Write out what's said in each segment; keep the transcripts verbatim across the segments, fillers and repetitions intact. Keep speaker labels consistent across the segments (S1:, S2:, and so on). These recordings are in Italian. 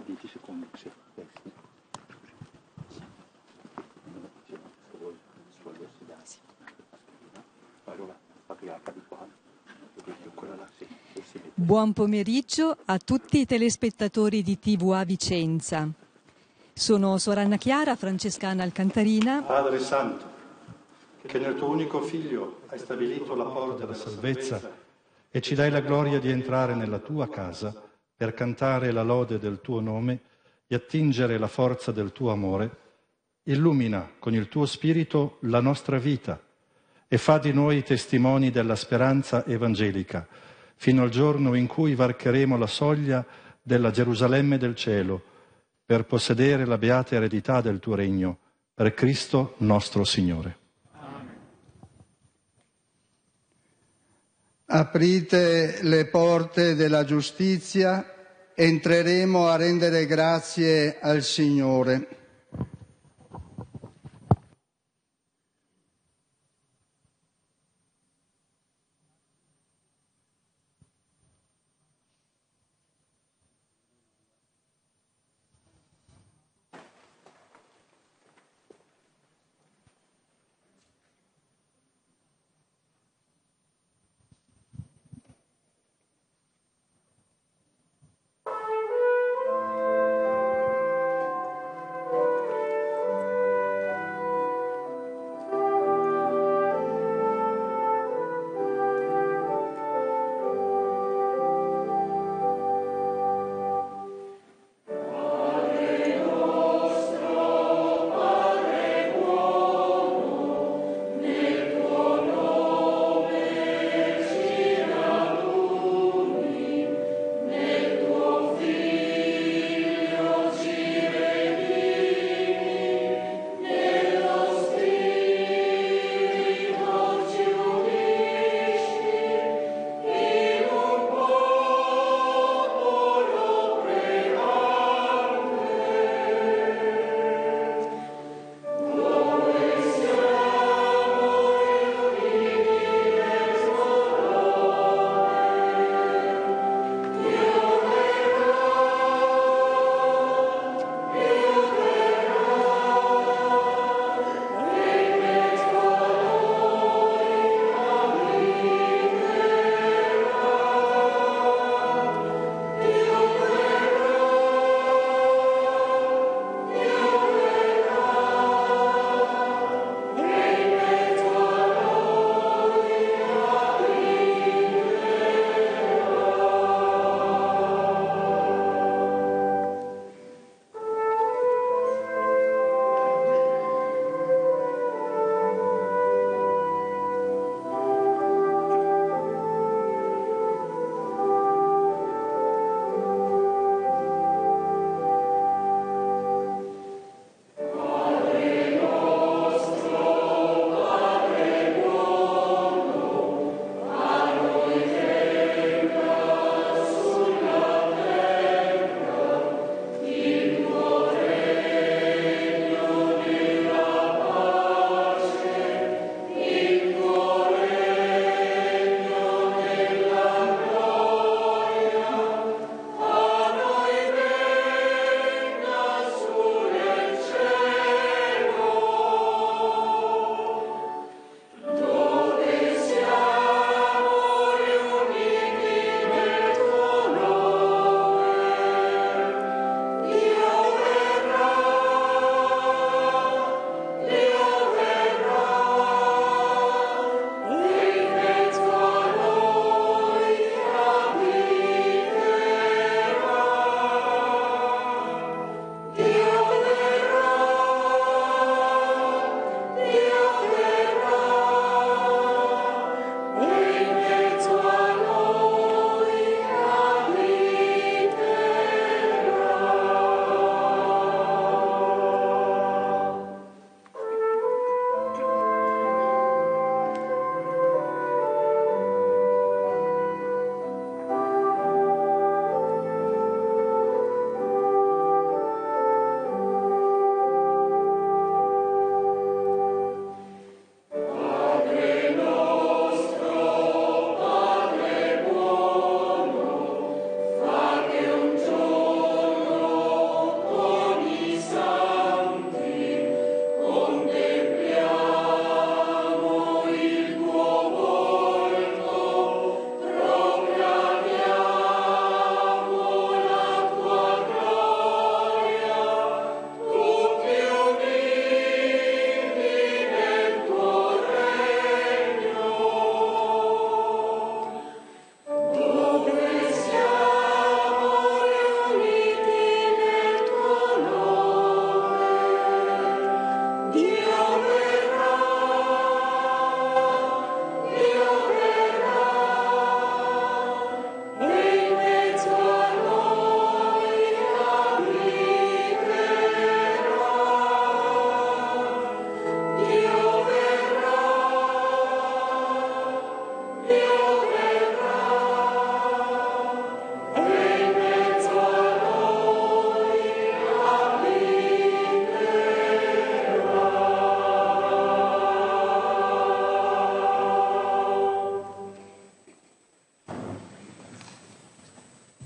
S1: dieci secondi, sì, testi.
S2: Buon pomeriggio a tutti i telespettatori di T V A Vicenza. Sono Suor Anna Chiara, francescana alcantarina.
S3: Padre Santo, che nel tuo unico Figlio hai stabilito la porta della salvezza e ci dai la gloria di entrare nella tua casa per cantare la lode del tuo nome e attingere la forza del tuo amore, illumina con il tuo Spirito la nostra vita e fa di noi testimoni della speranza evangelica, fino al giorno in cui varcheremo la soglia della Gerusalemme del cielo per possedere la beata eredità del tuo regno, per Cristo nostro Signore.
S4: Amen. Aprite le porte della giustizia, entreremo a rendere grazie al Signore.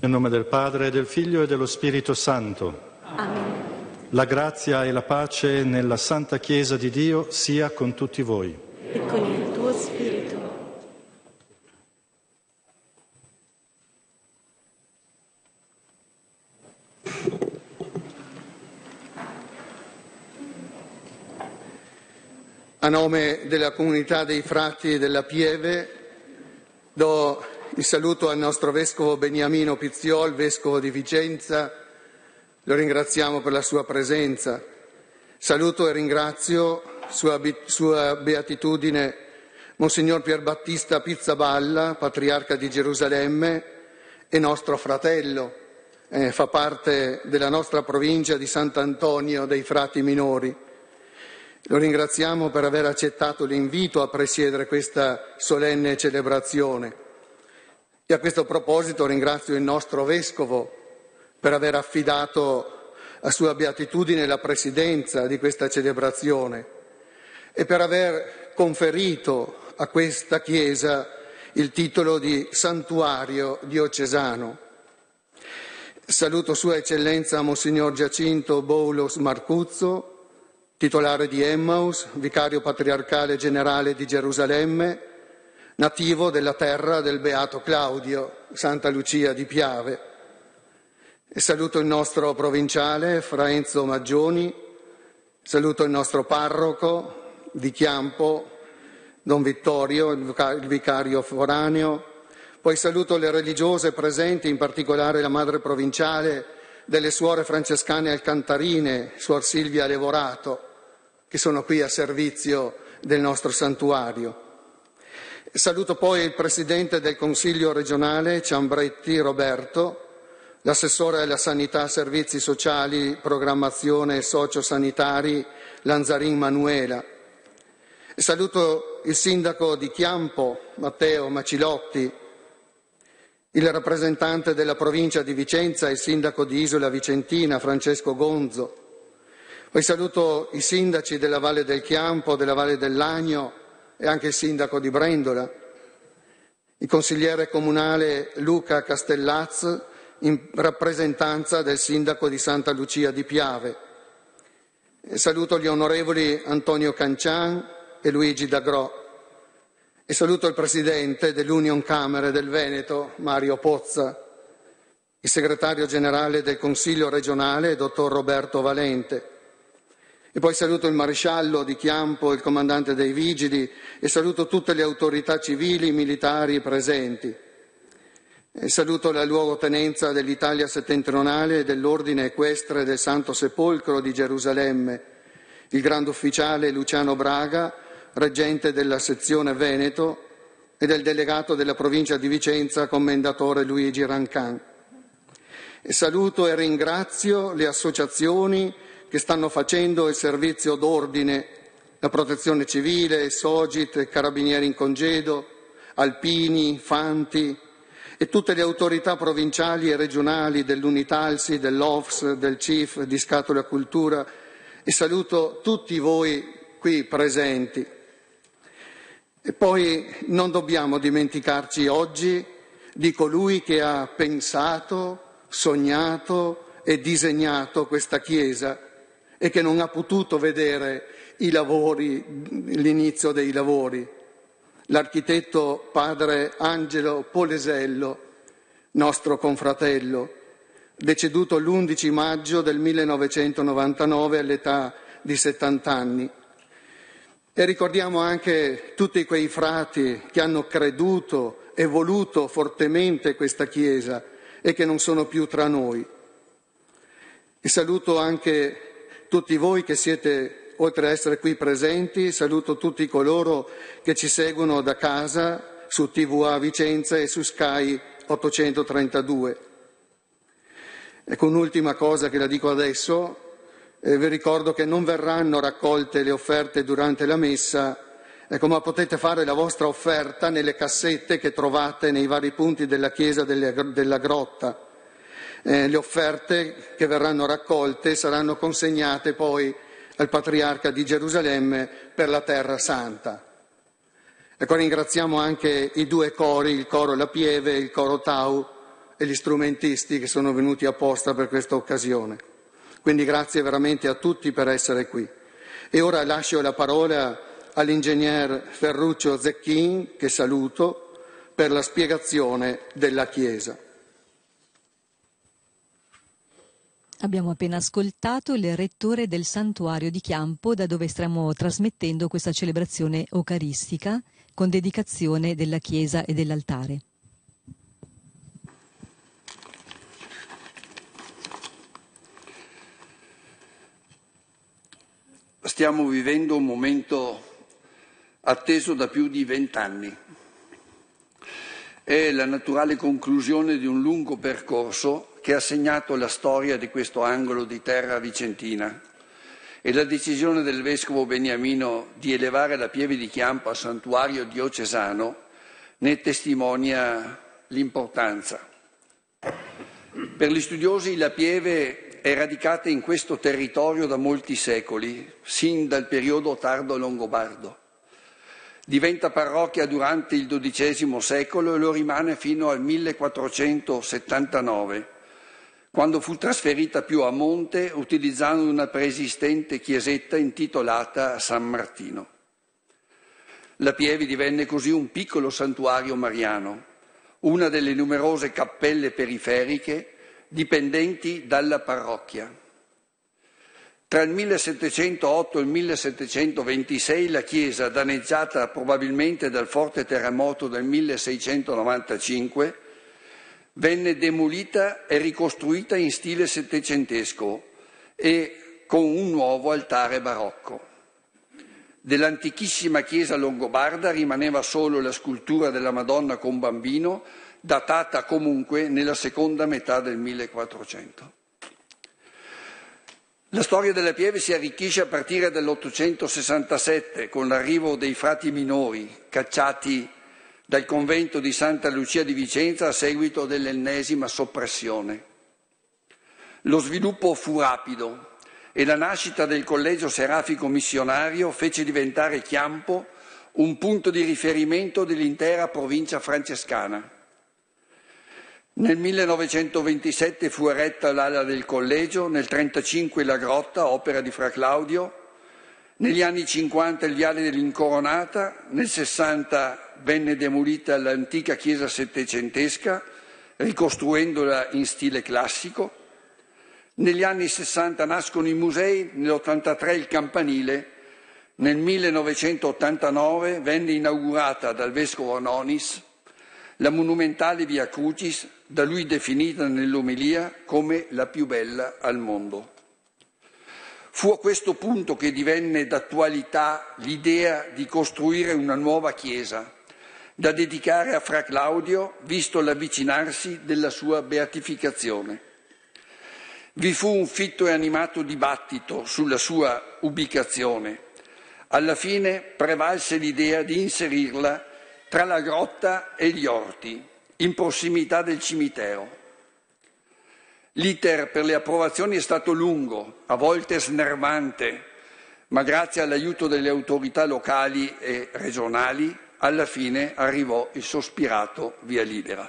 S3: Nel nome del Padre, del Figlio e dello Spirito Santo.
S5: Amen.
S3: La grazia e la pace nella Santa Chiesa di Dio sia con tutti voi.
S5: E con il tuo spirito.
S6: A nome della comunità dei frati della Pieve do il saluto al nostro Vescovo Beniamino Pizziol, Vescovo di Vicenza. Lo ringraziamo per la sua presenza. Saluto e ringrazio Sua, sua Beatitudine Monsignor Pierbattista Pizzaballa, Patriarca di Gerusalemme e nostro fratello, eh, fa parte della nostra provincia di Sant'Antonio dei Frati Minori. Lo ringraziamo per aver accettato l'invito a presiedere questa solenne celebrazione. E a questo proposito ringrazio il nostro Vescovo per aver affidato a Sua Beatitudine la presidenza di questa celebrazione e per aver conferito a questa Chiesa il titolo di Santuario Diocesano. Saluto Sua Eccellenza Monsignor Giacinto Boulos Marcuzzo, titolare di Emmaus, vicario patriarcale generale di Gerusalemme, nativo della terra del Beato Claudio, Santa Lucia di Piave. E saluto il nostro provinciale, Fra Enzo Maggioni, saluto il nostro parroco di Chiampo, Don Vittorio, il vicario foraneo, poi saluto le religiose presenti, in particolare la madre provinciale delle suore francescane alcantarine, Suor Silvia Levorato, che sono qui a servizio del nostro santuario. Saluto poi il Presidente del Consiglio regionale, Ciambretti Roberto, l'assessore alla Sanità, Servizi Sociali, Programmazione e Sociosanitari, Lanzarin Manuela. E saluto il Sindaco di Chiampo, Matteo Macilotti, il rappresentante della provincia di Vicenza, il Sindaco di Isola Vicentina, Francesco Gonzo. Poi saluto i sindaci della Valle del Chiampo, della Valle del Lagno e anche il sindaco di Brendola, il consigliere comunale Luca Castellaz in rappresentanza del sindaco di Santa Lucia di Piave. E saluto gli onorevoli Antonio Cancian e Luigi D'Agro e saluto il presidente dell'Union Camere del Veneto, Mario Pozza, il segretario generale del Consiglio regionale, dottor Roberto Valente. E poi saluto il maresciallo di Chiampo, il comandante dei vigili e saluto tutte le autorità civili e militari presenti. E saluto la luogotenenza dell'Italia settentrionale e dell'Ordine Equestre del Santo Sepolcro di Gerusalemme, il grande ufficiale Luciano Braga, reggente della sezione Veneto, e del delegato della provincia di Vicenza, commendatore Luigi Rancan. E saluto e ringrazio le associazioni che stanno facendo il servizio d'ordine, la Protezione Civile, Sogit, Carabinieri in congedo, Alpini, Fanti e tutte le autorità provinciali e regionali dell'Unitalsi, dell'O F S, del C I F, di Scatola Cultura e saluto tutti voi qui presenti. E poi non dobbiamo dimenticarci oggi di colui che ha pensato, sognato e disegnato questa Chiesa e che non ha potuto vedere i lavori, l'inizio dei lavori. L'architetto padre Angelo Polesello, nostro confratello, deceduto l'undici maggio del millenovecentonovantanove all'età di settanta anni. E ricordiamo anche tutti quei frati che hanno creduto e voluto fortemente questa Chiesa e che non sono più tra noi. E saluto anche tutti voi che siete, oltre a essere qui presenti, saluto tutti coloro che ci seguono da casa su T V A Vicenza e su Sky ottocentotrentadue. Ecco, un'ultima cosa che la dico adesso, eh, vi ricordo che non verranno raccolte le offerte durante la messa, ecco, ma potete fare la vostra offerta nelle cassette che trovate nei vari punti della chiesa delle, della grotta. Eh, le offerte che verranno raccolte saranno consegnate poi al Patriarca di Gerusalemme per la Terra Santa. Ecco, ringraziamo anche i due cori, il coro La Pieve e il coro Tau, e gli strumentisti che sono venuti apposta per questa occasione. Quindi grazie veramente a tutti per essere qui. E ora lascio la parola all'ingegner Ferruccio Zecchin, che saluto, per la spiegazione della Chiesa.
S2: Abbiamo appena ascoltato il rettore del santuario di Chiampo, da dove stiamo trasmettendo questa celebrazione eucaristica con dedicazione della chiesa e dell'altare.
S7: Stiamo vivendo un momento atteso da più di vent'anni. È la naturale conclusione di un lungo percorso che ha segnato la storia di questo angolo di terra vicentina, e la decisione del vescovo Beniamino di elevare la Pieve di Chiampo a santuario diocesano ne testimonia l'importanza. Per gli studiosi la Pieve è radicata in questo territorio da molti secoli, sin dal periodo tardo longobardo. Diventa parrocchia durante il dodicesimo secolo e lo rimane fino al millequattrocentosettantanove, quando fu trasferita più a monte utilizzando una preesistente chiesetta intitolata San Martino. La Pieve divenne così un piccolo santuario mariano, una delle numerose cappelle periferiche dipendenti dalla parrocchia. Tra il millesettecentootto e il millesettecentoventisei la chiesa, danneggiata probabilmente dal forte terremoto del milleseicentonovantacinque, venne demolita e ricostruita in stile settecentesco e con un nuovo altare barocco. Dell'antichissima chiesa longobarda rimaneva solo la scultura della Madonna con Bambino, datata comunque nella seconda metà del millequattrocento. La storia della Pieve si arricchisce a partire dall'ottocentosessantasette con l'arrivo dei frati minori cacciati dal convento di Santa Lucia di Vicenza a seguito dell'ennesima soppressione. Lo sviluppo fu rapido e la nascita del collegio serafico missionario fece diventare Chiampo un punto di riferimento dell'intera provincia francescana. Nel millenovecentoventisette fu eretta l'ala del collegio, nel trentacinque la grotta, opera di Fra Claudio, negli anni cinquanta il viale dell'Incoronata, nel sessanta venne demolita l'antica chiesa settecentesca, ricostruendola in stile classico. Negli anni sessanta nascono i musei, nell'ottantatré il campanile, nel millenovecentottantanove venne inaugurata dal vescovo Nonis la monumentale Via Crucis, da lui definita nell'omelia come la più bella al mondo. Fu a questo punto che divenne d'attualità l'idea di costruire una nuova chiesa, da dedicare a Fra Claudio, visto l'avvicinarsi della sua beatificazione. Vi fu un fitto e animato dibattito sulla sua ubicazione. Alla fine prevalse l'idea di inserirla tra la grotta e gli orti, in prossimità del cimitero. L'iter per le approvazioni è stato lungo, a volte snervante, ma grazie all'aiuto delle autorità locali e regionali, alla fine arrivò il sospirato via libera.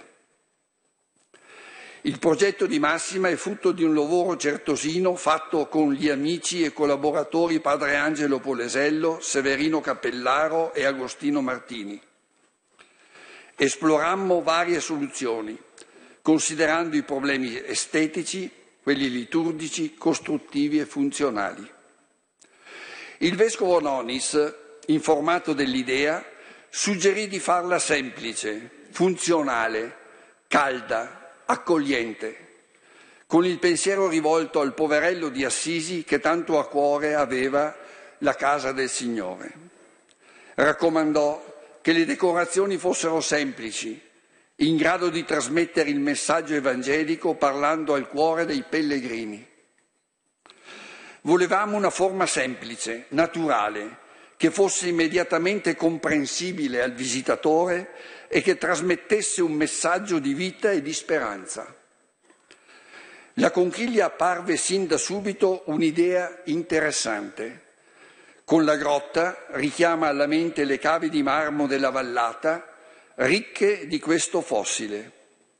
S7: Il progetto di Massima è frutto di un lavoro certosino fatto con gli amici e collaboratori Padre Angelo Polesello, Severino Cappellaro e Agostino Martini. Esplorammo varie soluzioni, considerando i problemi estetici, quelli liturgici, costruttivi e funzionali. Il vescovo Nonis, informato dell'idea, suggerì di farla semplice, funzionale, calda, accogliente, con il pensiero rivolto al poverello di Assisi che tanto a cuore aveva la casa del Signore. Raccomandò che le decorazioni fossero semplici, in grado di trasmettere il messaggio evangelico parlando al cuore dei pellegrini. Volevamo una forma semplice, naturale, che fosse immediatamente comprensibile al visitatore e che trasmettesse un messaggio di vita e di speranza. La conchiglia apparve sin da subito un'idea interessante. Con la grotta richiama alla mente le cave di marmo della vallata, ricche di questo fossile.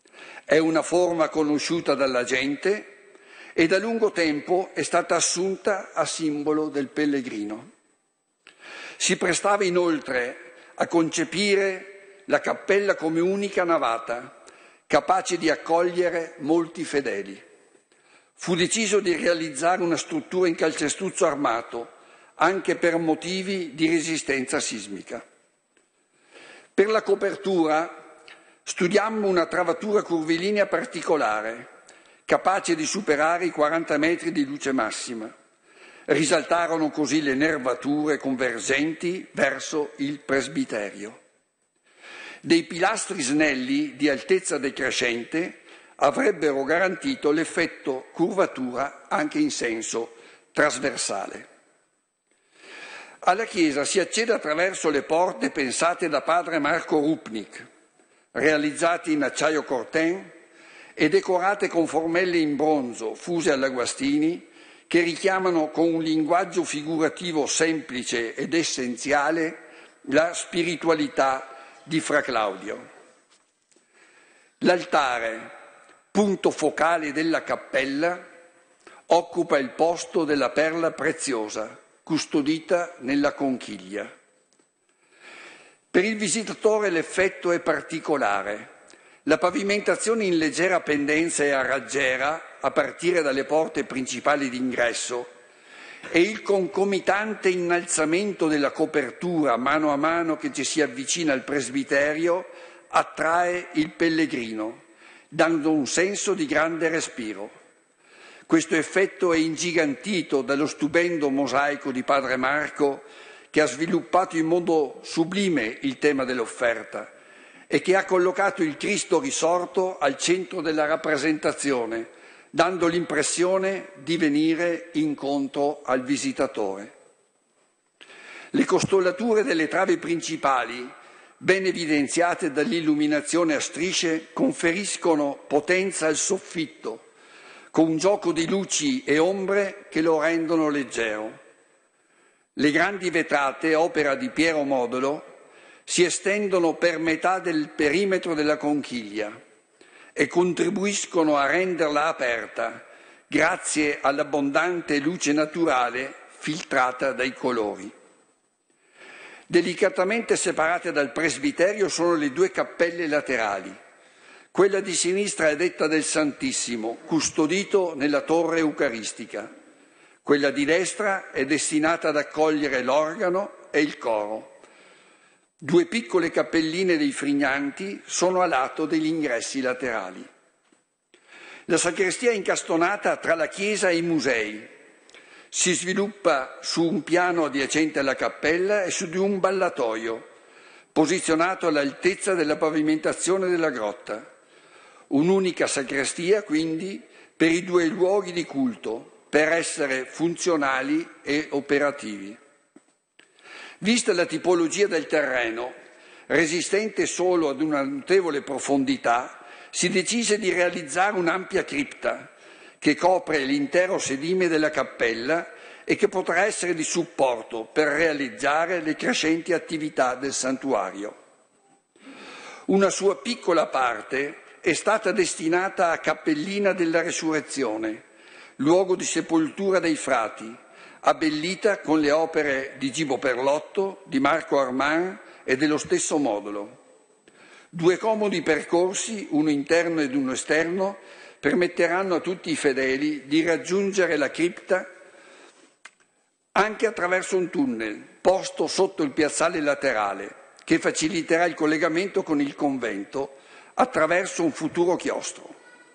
S7: È una forma conosciuta dalla gente e da lungo tempo è stata assunta a simbolo del pellegrino. Si prestava inoltre a concepire la cappella come unica navata, capace di accogliere molti fedeli. Fu deciso di realizzare una struttura in calcestruzzo armato, anche per motivi di resistenza sismica. Per la copertura studiammo una travatura curvilinea particolare, capace di superare i quaranta metri di luce massima. Risaltarono così le nervature convergenti verso il presbiterio. Dei pilastri snelli di altezza decrescente avrebbero garantito l'effetto curvatura anche in senso trasversale. Alla chiesa si accede attraverso le porte pensate da padre Marco Rupnik, realizzate in acciaio corten e decorate con formelle in bronzo fuse alla Guastini, che richiamano con un linguaggio figurativo semplice ed essenziale la spiritualità di Fra Claudio. L'altare, punto focale della cappella, occupa il posto della perla preziosa, custodita nella conchiglia. Per il visitatore l'effetto è particolare. La pavimentazione in leggera pendenza e a raggiera, a partire dalle porte principali d'ingresso, e il concomitante innalzamento della copertura mano a mano che ci si avvicina al presbiterio attrae il pellegrino, dando un senso di grande respiro. Questo effetto è ingigantito dallo stupendo mosaico di padre Marco, che ha sviluppato in modo sublime il tema dell'offerta e che ha collocato il Cristo risorto al centro della rappresentazione, dando l'impressione di venire incontro al visitatore. Le costollature delle travi principali, ben evidenziate dall'illuminazione a strisce, conferiscono potenza al soffitto, con un gioco di luci e ombre che lo rendono leggero. Le grandi vetrate, opera di Piero Modolo, si estendono per metà del perimetro della conchiglia e contribuiscono a renderla aperta grazie all'abbondante luce naturale filtrata dai colori. Delicatamente separate dal presbiterio sono le due cappelle laterali. Quella di sinistra è detta del Santissimo, custodito nella torre eucaristica. Quella di destra è destinata ad accogliere l'organo e il coro. Due piccole cappelline dei frignanti sono a lato degli ingressi laterali. La sacrestia è incastonata tra la chiesa e i musei. Si sviluppa su un piano adiacente alla cappella e su di un ballatoio, posizionato all'altezza della pavimentazione della grotta. Un'unica sacrestia, quindi, per i due luoghi di culto, per essere funzionali e operativi. Vista la tipologia del terreno, resistente solo ad una notevole profondità, si decise di realizzare un'ampia cripta che copre l'intero sedime della cappella e che potrà essere di supporto per realizzare le crescenti attività del santuario. Una sua piccola parte è stata destinata a Cappellina della Resurrezione, luogo di sepoltura dei frati, abbellita con le opere di Gibo Perlotto, di Marco Arman e dello stesso Modolo. Due comodi percorsi, uno interno ed uno esterno, permetteranno a tutti i fedeli di raggiungere la cripta anche attraverso un tunnel posto sotto il piazzale laterale, che faciliterà il collegamento con il convento attraverso un futuro chiostro.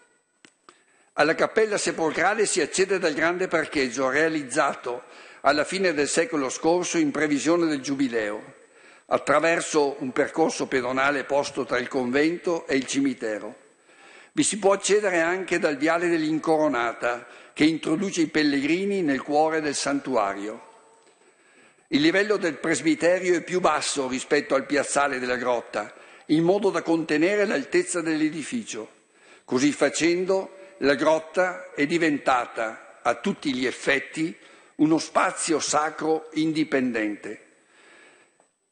S7: Alla cappella sepolcrale si accede dal grande parcheggio realizzato alla fine del secolo scorso in previsione del Giubileo, attraverso un percorso pedonale posto tra il convento e il cimitero. Vi si può accedere anche dal viale dell'Incoronata, che introduce i pellegrini nel cuore del santuario. Il livello del presbiterio è più basso rispetto al piazzale della grotta, in modo da contenere l'altezza dell'edificio. Così facendo, la grotta è diventata, a tutti gli effetti, uno spazio sacro indipendente.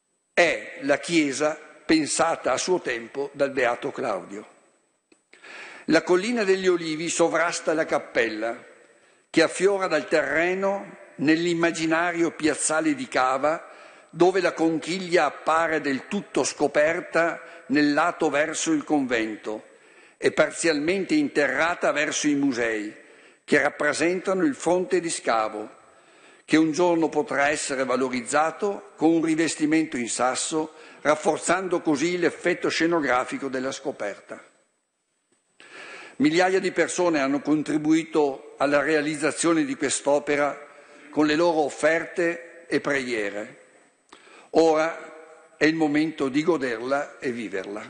S7: È la chiesa pensata a suo tempo dal Beato Claudio. La collina degli Olivi sovrasta la cappella, che affiora dal terreno nell'immaginario piazzale di Cava, dove la conchiglia appare del tutto scoperta nel lato verso il convento e parzialmente interrata verso i musei, che rappresentano il fronte di scavo, che un giorno potrà essere valorizzato con un rivestimento in sasso, rafforzando così l'effetto scenografico della scoperta. Migliaia di persone hanno contribuito alla realizzazione di quest'opera con le loro offerte e preghiere. Ora è il momento di goderla e viverla.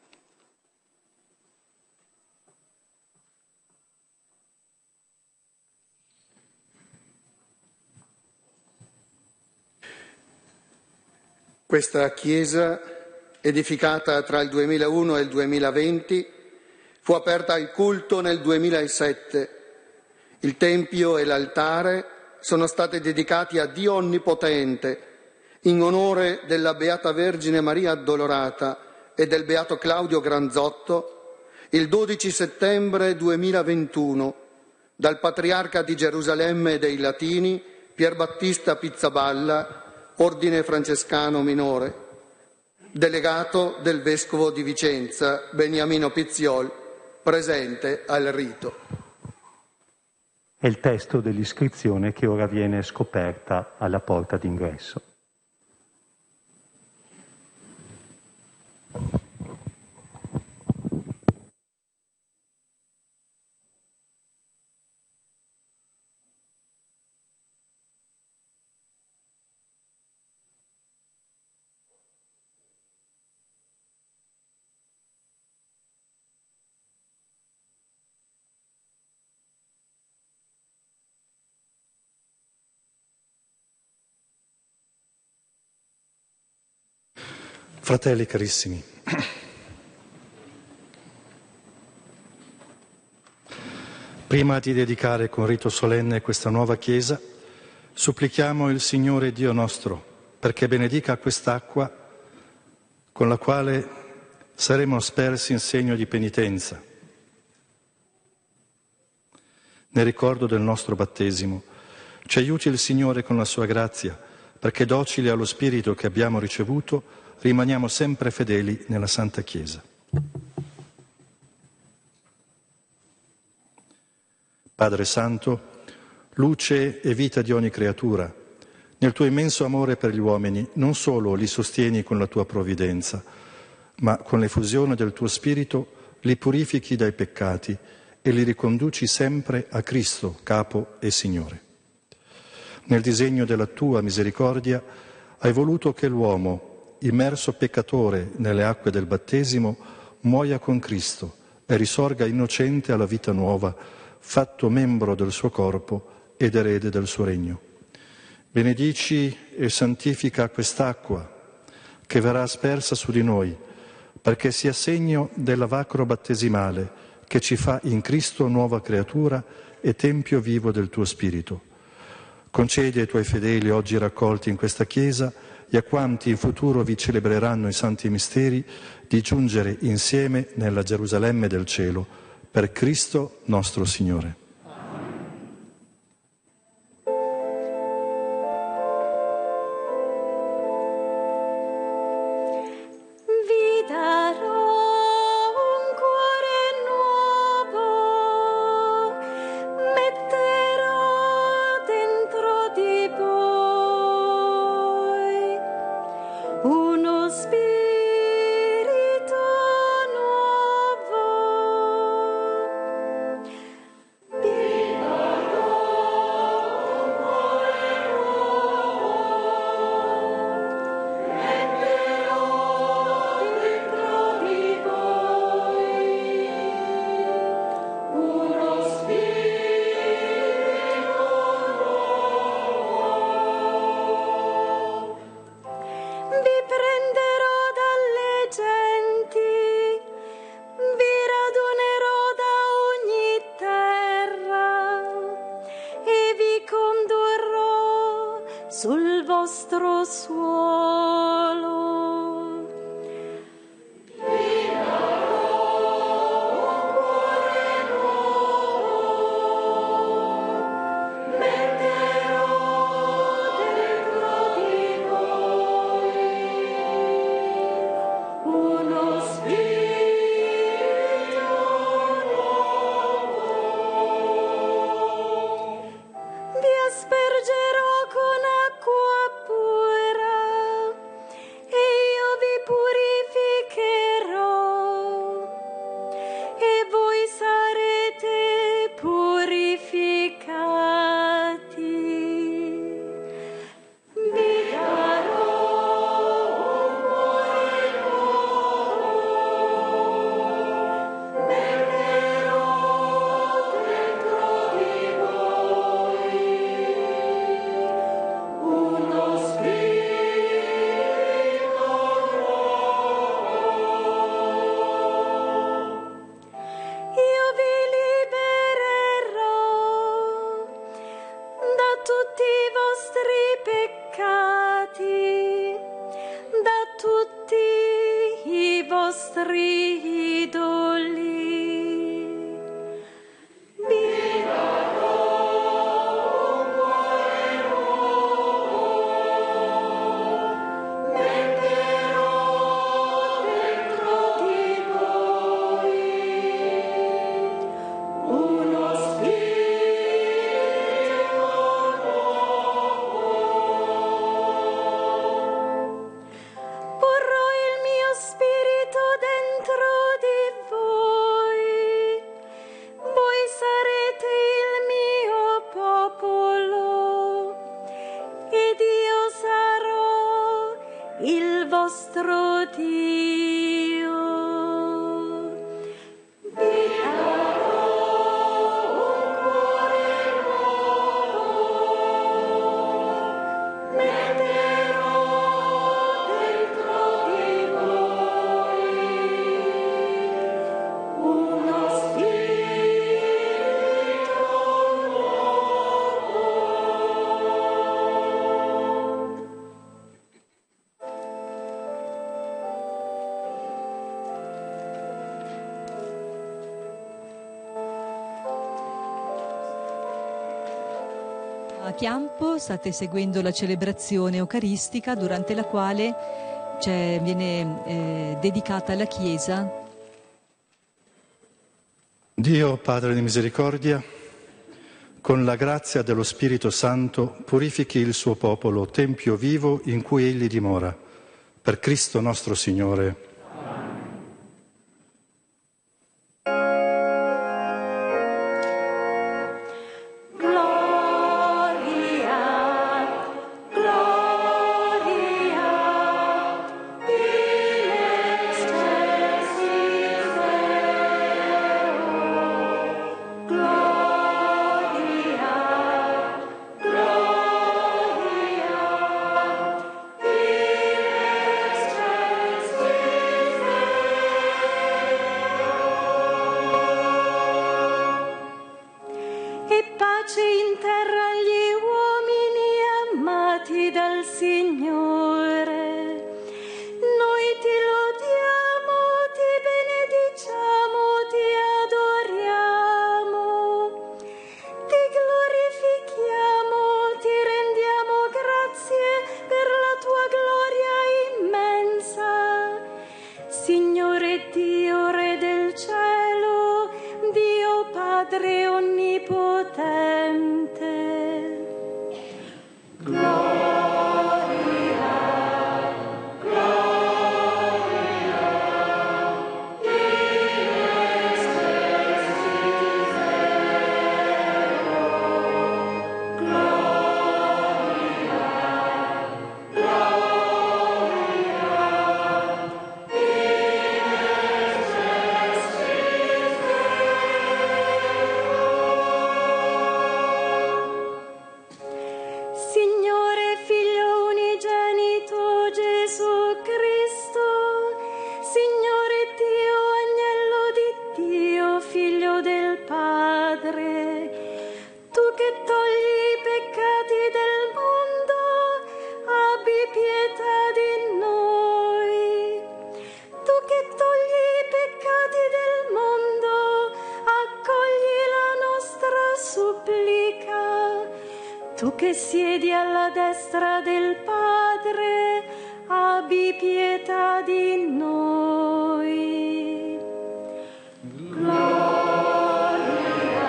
S6: Questa chiesa, edificata tra il duemilauno e il duemilaventi, fu aperta al culto nel duemilasette. Il Tempio e l'altare sono stati dedicati a Dio Onnipotente in onore della Beata Vergine Maria Addolorata e del Beato Claudio Granzotto il dodici settembre duemilaventuno dal Patriarca di Gerusalemme e dei Latini Pier Battista Pizzaballa, Ordine Francescano Minore, delegato del Vescovo di Vicenza Beniamino Pizziol, presente al rito.
S1: È il testo dell'iscrizione che ora viene scoperta alla porta d'ingresso.
S3: Fratelli carissimi, prima di dedicare con rito solenne questa nuova chiesa, supplichiamo il Signore Dio nostro perché benedica quest'acqua con la quale saremo aspersi in segno di penitenza. Nel ricordo del nostro battesimo, ci aiuti il Signore con la sua grazia, perché docili allo Spirito che abbiamo ricevuto, rimaniamo sempre fedeli nella Santa Chiesa. Padre Santo, luce e vita di ogni creatura, nel tuo immenso amore per gli uomini non solo li sostieni con la tua provvidenza, ma con l'effusione del tuo Spirito li purifichi dai peccati e li riconduci sempre a Cristo, Capo e Signore. Nel disegno della tua misericordia hai voluto che l'uomo, immerso peccatore nelle acque del battesimo, muoia con Cristo e risorga innocente alla vita nuova, fatto membro del suo corpo ed erede del suo regno. Benedici e santifica quest'acqua che verrà aspersa su di noi, perché sia segno del lavacro battesimale che ci fa in Cristo nuova creatura e tempio vivo del tuo Spirito. Concedi ai tuoi fedeli oggi raccolti in questa Chiesa e a quanti in futuro vi celebreranno i santi misteri di giungere insieme nella Gerusalemme del cielo, per Cristo nostro Signore.
S5: sul vostro suolo. Vi darò un cuore nostro Dio. Vi darò un cuore nuovo, metterò dentro di voi uno spirito nuovo.
S2: A Chiampo state seguendo la celebrazione eucaristica durante la quale cioè, viene eh, dedicata alla Chiesa.
S3: Dio, Padre di misericordia, con la grazia dello Spirito Santo purifichi il suo popolo, tempio vivo in cui egli dimora. Per Cristo nostro Signore.
S5: Gloria, gloria, in excelsis Deo. Gloria, gloria, in excelsis Deo. E pace in terra agli uomini amati dal Signore. Noi ti lodiamo, ti benediciamo, ti adoriamo, ti glorifichiamo, ti rendiamo grazie per la tua gloria immensa. Signore Dio, Re del cielo, Dio Padre onnipotente. Gloria, gloria, in excelsis Deo. Gloria, gloria, in excelsis Signore, Figlio unigenito Gesù Cristo, Signore Dio, Agnello di Dio, Figlio del Padre, tu che togli i peccati del mondo, abbi pietà di noi. Tu che togli i peccati del mondo, accogli la nostra supplica. Tu che siedi alla destra del Padre, abbi pietà di noi. Gloria,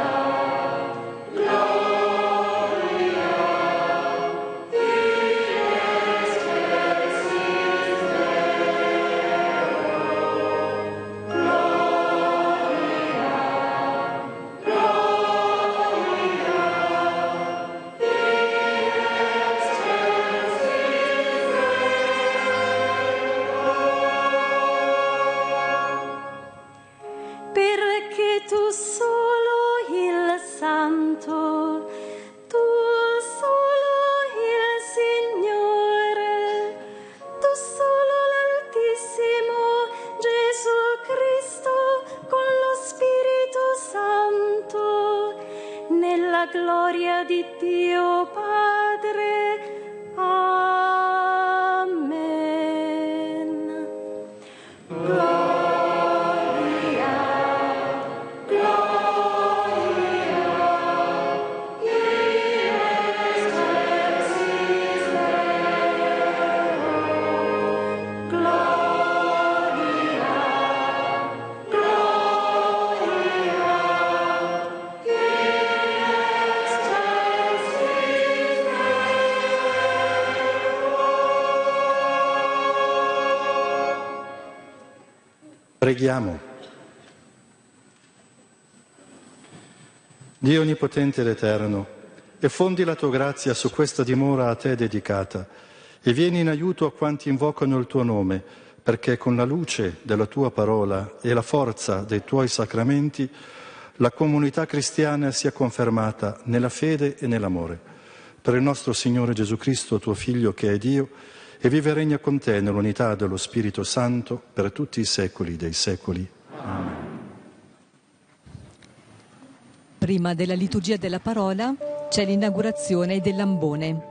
S5: gloria, in excelsis Deo. Gloria, perché tu solo il Santo, tu solo il Signore, tu solo l'Altissimo Gesù Cristo con lo Spirito Santo, nella gloria di Dio Padre. Amen. Gloria, gloria, in excelsis Deo. Gloria, gloria, in excelsis
S3: Preghiamo. Dio Onnipotente ed Eterno, effondi la tua grazia su questa dimora a te dedicata e vieni in aiuto a quanti invocano il tuo nome, perché con la luce della tua parola e la forza dei tuoi sacramenti la comunità cristiana sia confermata nella fede e nell'amore. Per il nostro Signore Gesù Cristo, tuo Figlio, che è Dio, e vive e regna con te nell'unità dello Spirito Santo per tutti i secoli dei secoli. Amen.
S2: Prima della liturgia della parola c'è l'inaugurazione dell'ambone.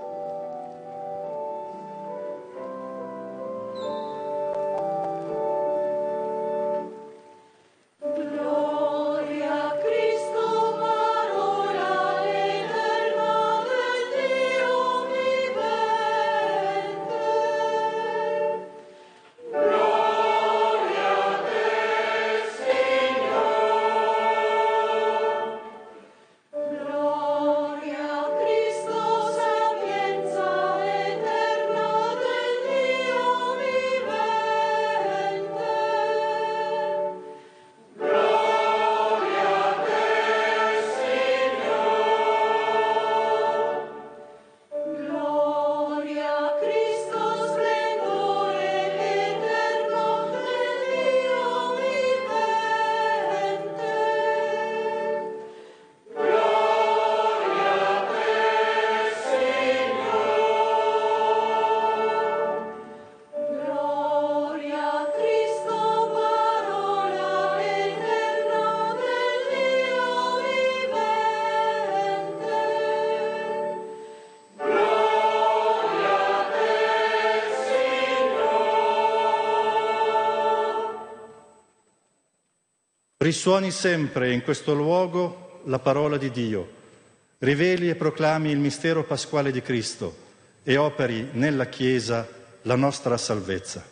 S3: Risuoni sempre in questo luogo la parola di Dio, riveli e proclami il mistero pasquale di Cristo e operi nella Chiesa la nostra salvezza.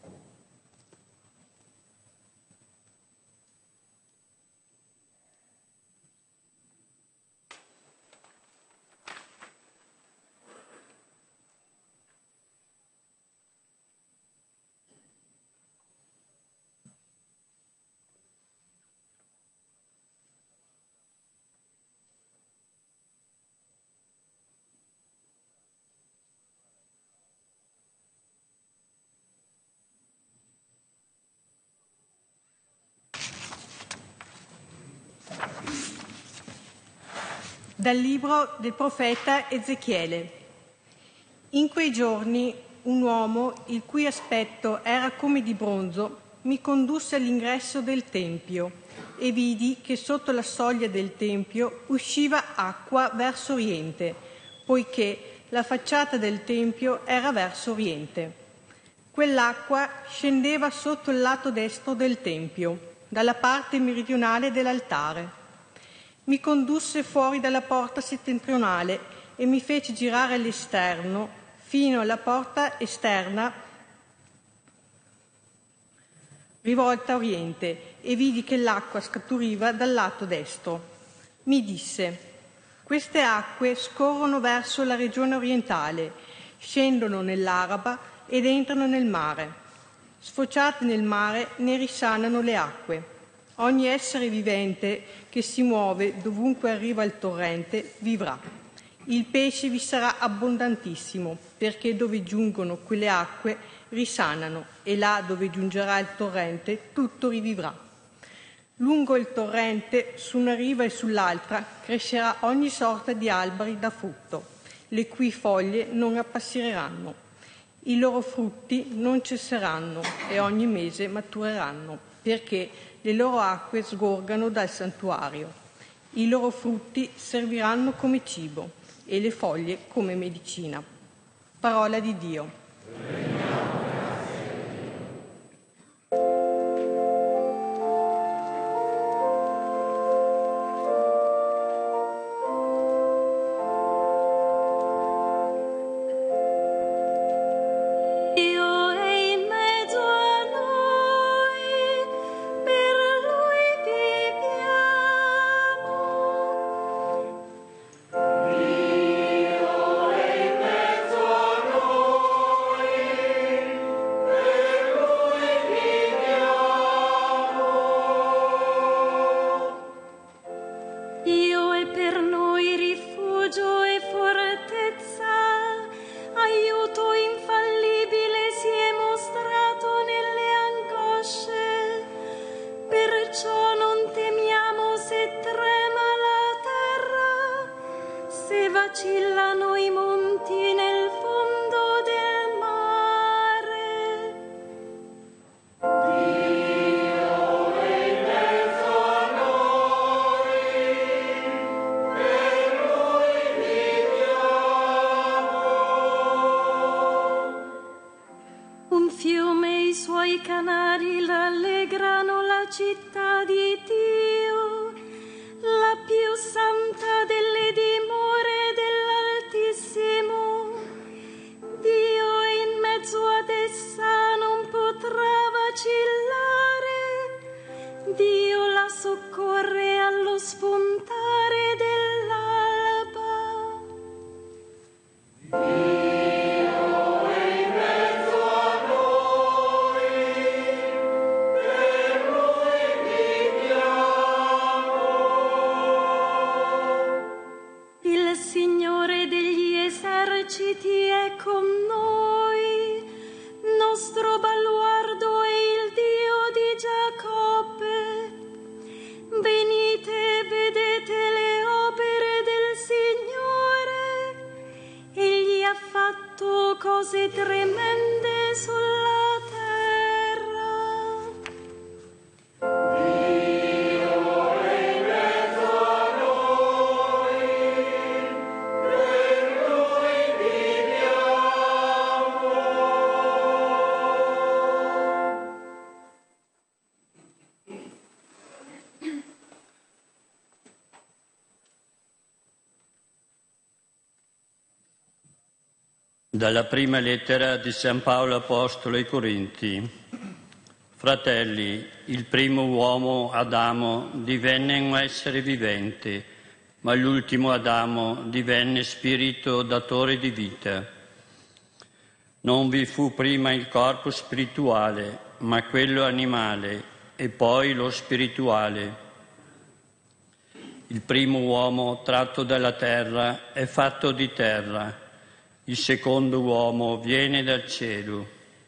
S8: Dal libro del profeta Ezechiele. In quei giorni un uomo, il cui aspetto era come di bronzo, mi condusse all'ingresso del Tempio e vidi che sotto la soglia del Tempio usciva acqua verso oriente, poiché la facciata del Tempio era verso oriente. Quell'acqua scendeva sotto il lato destro del Tempio, dalla parte meridionale dell'altare. Mi condusse fuori dalla porta settentrionale e mi fece girare all'esterno fino alla porta esterna rivolta a oriente e vidi che l'acqua scaturiva dal lato destro. Mi disse: queste acque scorrono verso la regione orientale, scendono nell'Araba ed entrano nel mare. Sfociate nel mare ne risanano le acque. Ogni essere vivente che si muove dovunque arriva il torrente vivrà. Il pesce vi sarà abbondantissimo, perché dove giungono quelle acque risanano, e là dove giungerà il torrente tutto rivivrà. Lungo il torrente, su una riva e sull'altra, crescerà ogni sorta di alberi da frutto, le cui foglie non appassireranno. I loro frutti non cesseranno e ogni mese matureranno, perché le loro acque sgorgano dal santuario. I loro frutti serviranno come cibo e le foglie come medicina. Parola di Dio.
S5: Dio è in mezzo a noi.
S9: se vacillano i monti nel fondo del mare.
S5: Dio è in mezzo a noi, per Lui viviamo.
S9: Un fiume e i suoi canali rallegrano la città di Dio, la più santa delle dimore dell'Altissimo. Dio in mezzo ad essa non potrà vacillare, Dio la soccorre allo spuntare dell'alba.
S5: Dio è in mezzo a noi, per Lui viviamo.
S9: Il Signore degli eserciti è con noi, nostro baluardo è il Dio di Giacobbe. Venite e vedete le opere del Signore, Egli ha fatto cose tremende sulla terra.
S5: Dio è in mezzo a noi, per Lui viviamo.
S10: Dalla prima lettera di San Paolo Apostolo ai Corinti. Fratelli, il primo uomo, Adamo, divenne un essere vivente, ma l'ultimo Adamo divenne spirito datore di vita. Non vi fu prima il corpo spirituale, ma quello animale, e poi lo spirituale. Il primo uomo, tratto dalla terra, è fatto di terra. Il secondo uomo viene dal cielo.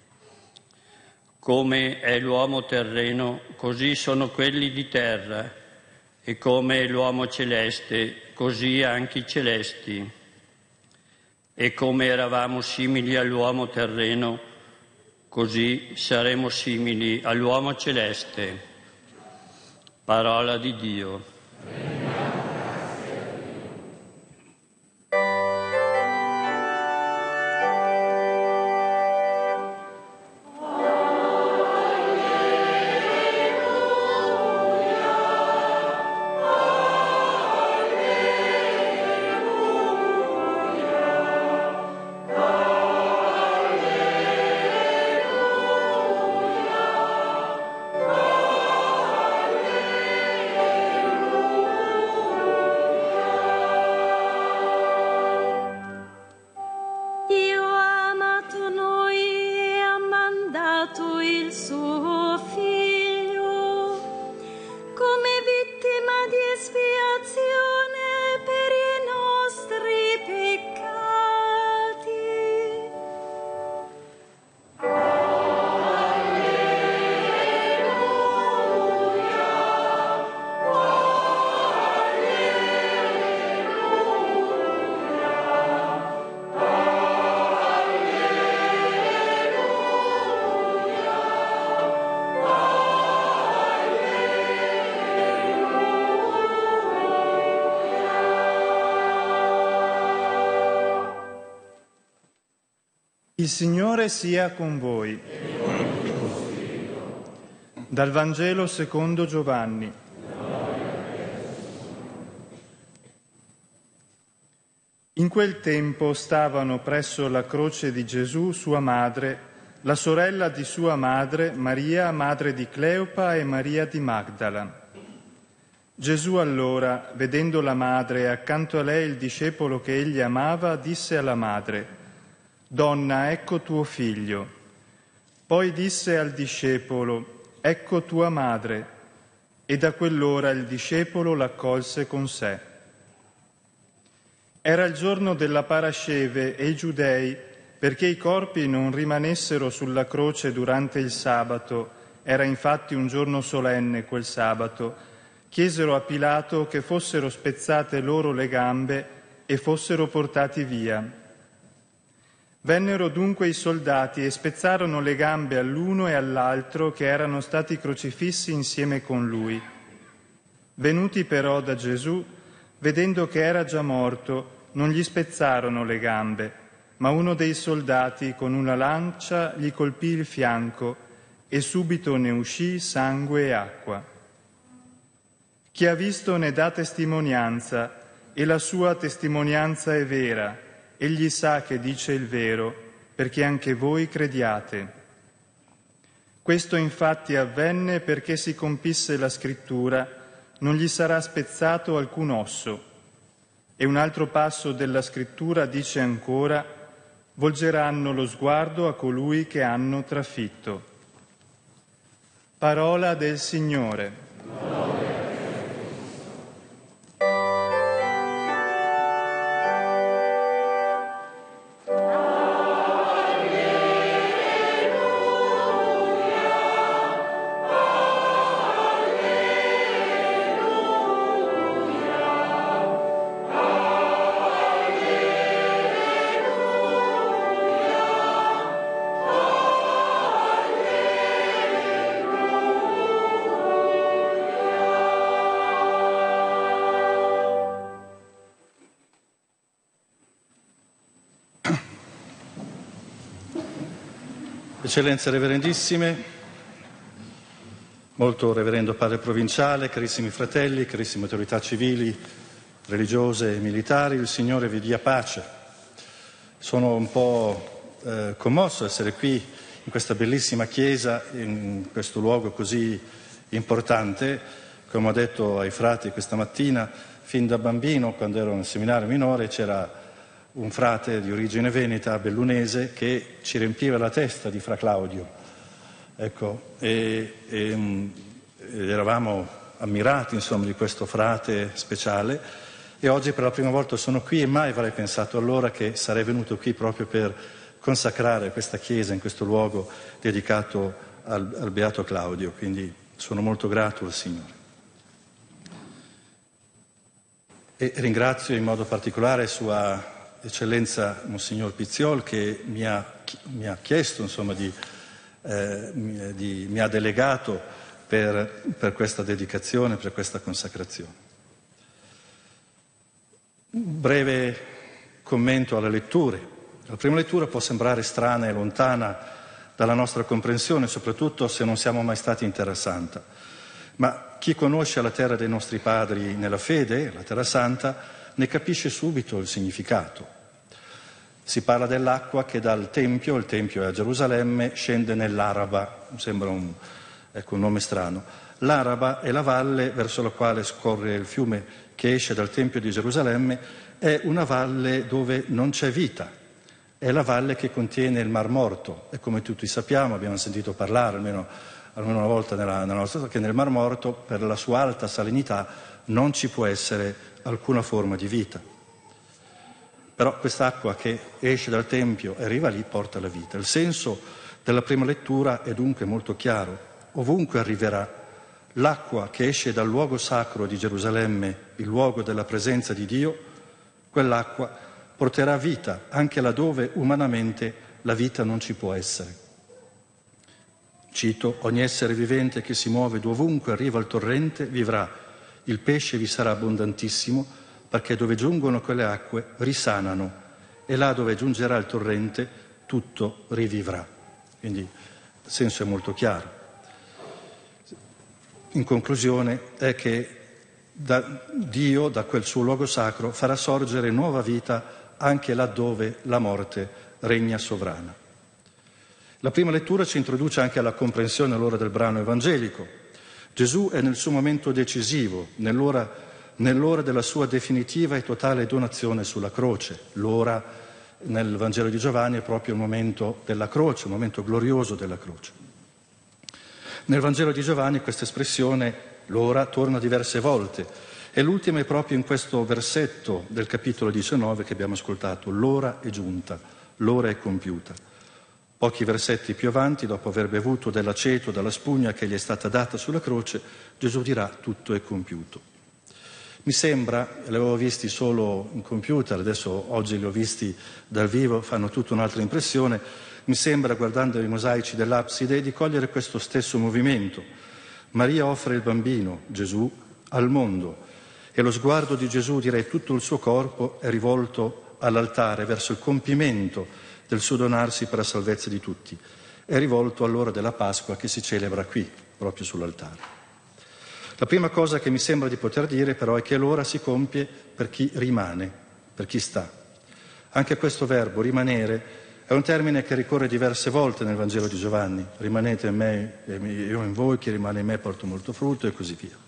S10: Come è l'uomo terreno, così sono quelli di terra, e come è l'uomo celeste, così anche i celesti. E come eravamo simili all'uomo terreno, così saremo simili all'uomo celeste. Parola di Dio.
S9: Dio ha amato noi e ha mandato il suo Figlio come vittima di espiazione per i nostri peccati.
S11: Il Signore sia con voi. Dal Vangelo secondo Giovanni. In quel tempo stavano presso la croce di Gesù sua madre, la sorella di sua madre, Maria, madre di Cleopa, e Maria di Magdala. Gesù allora, vedendo la madre e accanto a lei il discepolo che egli amava, disse alla madre: «Donna, ecco tuo figlio». Poi disse al discepolo: «Ecco tua madre». E da quell'ora il discepolo l'accolse con sé. Era il giorno della Parasceve e i giudei, perché i corpi non rimanessero sulla croce durante il sabato, era infatti un giorno solenne quel sabato, chiesero a Pilato che fossero spezzate loro le gambe e fossero portati via. Vennero dunque i soldati e spezzarono le gambe all'uno e all'altro che erano stati crocifissi insieme con lui. Venuti però da Gesù, vedendo che era già morto, non gli spezzarono le gambe, ma uno dei soldati con una lancia gli colpì il fianco e subito ne uscì sangue e acqua. Chi ha visto ne dà testimonianza e la sua testimonianza è vera. Egli sa che dice il vero, perché anche voi crediate. Questo infatti avvenne perché si compisse la scrittura: non gli sarà spezzato alcun osso. E un altro passo della scrittura dice ancora: volgeranno lo sguardo a colui che hanno trafitto. Parola del Signore.
S3: Eccellenze reverendissime, molto reverendo padre provinciale, carissimi fratelli, carissime autorità civili, religiose e militari, il Signore vi dia pace. Sono un po' eh, commosso essere qui in questa bellissima chiesa, in questo luogo così importante. Come ho detto ai frati questa mattina, fin da bambino, quando ero nel seminario minore, c'era un frate di origine veneta, bellunese, che ci riempiva la testa di Fra Claudio. Ecco, e, e, ed eravamo ammirati, insomma, di questo frate speciale, e oggi per la prima volta sono qui e mai avrei pensato allora che sarei venuto qui proprio per consacrare questa chiesa in questo luogo dedicato al, al Beato Claudio, quindi sono molto grato al Signore. E ringrazio in modo particolare Sua Eccellenza Monsignor Pizziol, che mi ha, mi ha chiesto, insomma, di, eh, di, mi ha delegato per, per questa dedicazione, per questa consacrazione. Un breve commento alle letture. La prima lettura può sembrare strana e lontana dalla nostra comprensione, soprattutto se non siamo mai stati in Terra Santa. Ma chi conosce la terra dei nostri padri nella fede, la Terra Santa, ne capisce subito il significato. Si parla dell'acqua che dal Tempio, il Tempio è a Gerusalemme, scende nell'Araba, sembra un, ecco, un nome strano. L'Araba è la valle verso la quale scorre il fiume che esce dal Tempio di Gerusalemme, è una valle dove non c'è vita, è la valle che contiene il Mar Morto, e come tutti sappiamo, abbiamo sentito parlare almeno, almeno una volta nella, nella nostra storia, che nel Mar Morto, per la sua alta salinità, non ci può essere alcuna forma di vita. Però quest'acqua che esce dal Tempio e arriva lì porta la vita. Il senso della prima lettura è dunque molto chiaro. Ovunque arriverà, l'acqua che esce dal luogo sacro di Gerusalemme, il luogo della presenza di Dio, quell'acqua porterà vita anche laddove umanamente la vita non ci può essere. Cito: ogni essere vivente che si muove dovunque arriva al torrente vivrà. Il pesce vi sarà abbondantissimo, perché dove giungono quelle acque risanano, e là dove giungerà il torrente tutto rivivrà. Quindi il senso è molto chiaro. In conclusione è che da Dio, da quel suo luogo sacro, farà sorgere nuova vita anche laddove la morte regna sovrana. La prima lettura ci introduce anche alla comprensione allora del brano evangelico. Gesù è nel suo momento decisivo, nell'ora, nell'ora della sua definitiva e totale donazione sulla croce. L'ora nel Vangelo di Giovanni è proprio il momento della croce, il momento glorioso della croce. Nel Vangelo di Giovanni questa espressione, l'ora, torna diverse volte, e l'ultima è proprio in questo versetto del capitolo diciannove che abbiamo ascoltato: l'ora è giunta, l'ora è compiuta. Pochi versetti più avanti, dopo aver bevuto dell'aceto, dalla spugna che gli è stata data sulla croce, Gesù dirà: tutto è compiuto. Mi sembra, li avevo visti solo in computer, adesso oggi li ho visti dal vivo, fanno tutta un'altra impressione, mi sembra, guardando i mosaici dell'abside, di cogliere questo stesso movimento. Maria offre il bambino, Gesù, al mondo, e lo sguardo di Gesù, direi tutto il suo corpo, è rivolto all'altare, verso il compimento del suo donarsi per la salvezza di tutti. È rivolto all'ora della Pasqua che si celebra qui, proprio sull'altare. La prima cosa che mi sembra di poter dire però è che l'ora si compie per chi rimane, per chi sta. Anche questo verbo, rimanere, è un termine che ricorre diverse volte nel Vangelo di Giovanni. Rimanete in me e io in voi, chi rimane in me porta molto frutto e così via.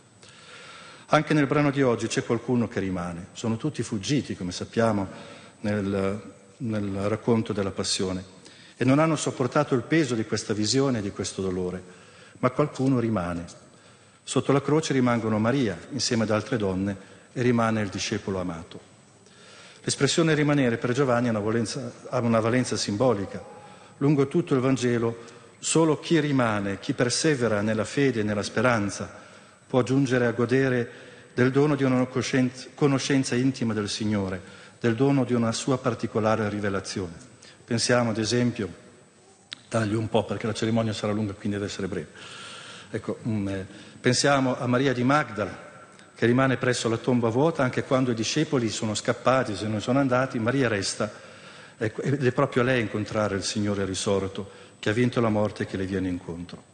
S3: Anche nel brano di oggi c'è qualcuno che rimane. Sono tutti fuggiti, come sappiamo, nel, nel racconto della Passione, e non hanno sopportato il peso di questa visione e di questo dolore, ma qualcuno rimane. Sotto la croce rimangono Maria, insieme ad altre donne, e rimane il discepolo amato. L'espressione rimanere per Giovanni ha una, valenza, ha una valenza simbolica. Lungo tutto il Vangelo, solo chi rimane, chi persevera nella fede e nella speranza, può giungere a godere del dono di una conoscenza intima del Signore, del dono di una sua particolare rivelazione. Pensiamo ad esempio, taglio un po' perché la cerimonia sarà lunga, quindi deve essere breve. Ecco, um, pensiamo a Maria di Magdala, che rimane presso la tomba vuota anche quando i discepoli sono scappati, se non sono andati, Maria resta, ecco, ed è proprio lei a incontrare il Signore risorto, che ha vinto la morte e che le viene incontro.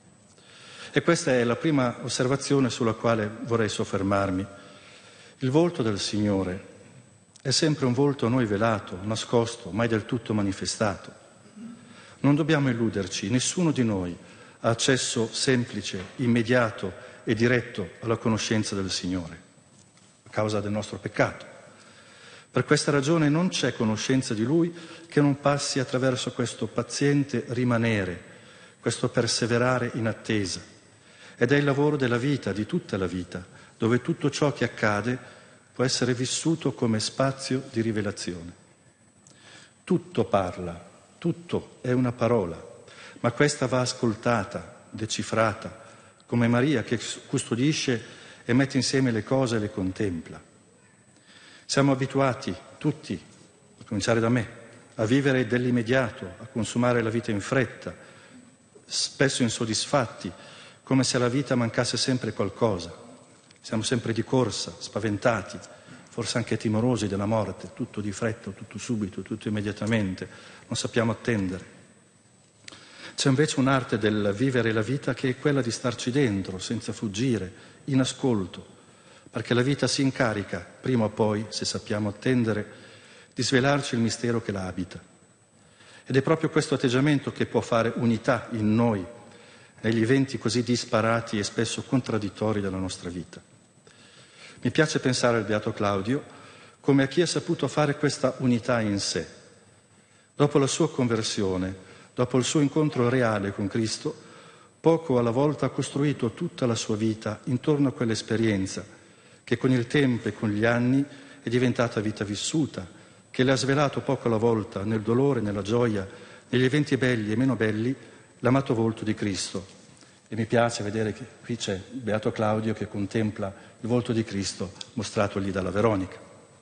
S3: E questa è la prima osservazione sulla quale vorrei soffermarmi. Il volto del Signore è sempre un volto a noi velato, nascosto, mai del tutto manifestato. Non dobbiamo illuderci, nessuno di noi ha accesso semplice, immediato e diretto alla conoscenza del Signore, a causa del nostro peccato. Per questa ragione non c'è conoscenza di Lui che non passi attraverso questo paziente rimanere, questo perseverare in attesa. Ed è il lavoro della vita, di tutta la vita, dove tutto ciò che accade può essere vissuto come spazio di rivelazione. Tutto parla, tutto è una parola, ma questa va ascoltata, decifrata, come Maria che custodisce e mette insieme le cose e le contempla. Siamo abituati, tutti, a cominciare da me, a vivere dell'immediato, a consumare la vita in fretta, spesso insoddisfatti, come se alla vita mancasse sempre qualcosa. Siamo sempre di corsa, spaventati, forse anche timorosi della morte, tutto di fretta, tutto subito, tutto immediatamente, non sappiamo attendere. C'è invece un'arte del vivere la vita che è quella di starci dentro, senza fuggire, in ascolto, perché la vita si incarica, prima o poi, se sappiamo attendere, di svelarci il mistero che la abita. Ed è proprio questo atteggiamento che può fare unità in noi, negli eventi così disparati e spesso contraddittori della nostra vita. Mi piace pensare al Beato Claudio come a chi ha saputo fare questa unità in sé. Dopo la sua conversione, dopo il suo incontro reale con Cristo, poco alla volta ha costruito tutta la sua vita intorno a quell'esperienza che con il tempo e con gli anni è diventata vita vissuta, che le ha svelato poco alla volta, nel dolore, nella gioia, negli eventi belli e meno belli, l'amato volto di Cristo. E mi piace vedere che qui c'è Beato Claudio che contempla il volto di Cristo mostratogli dalla Veronica.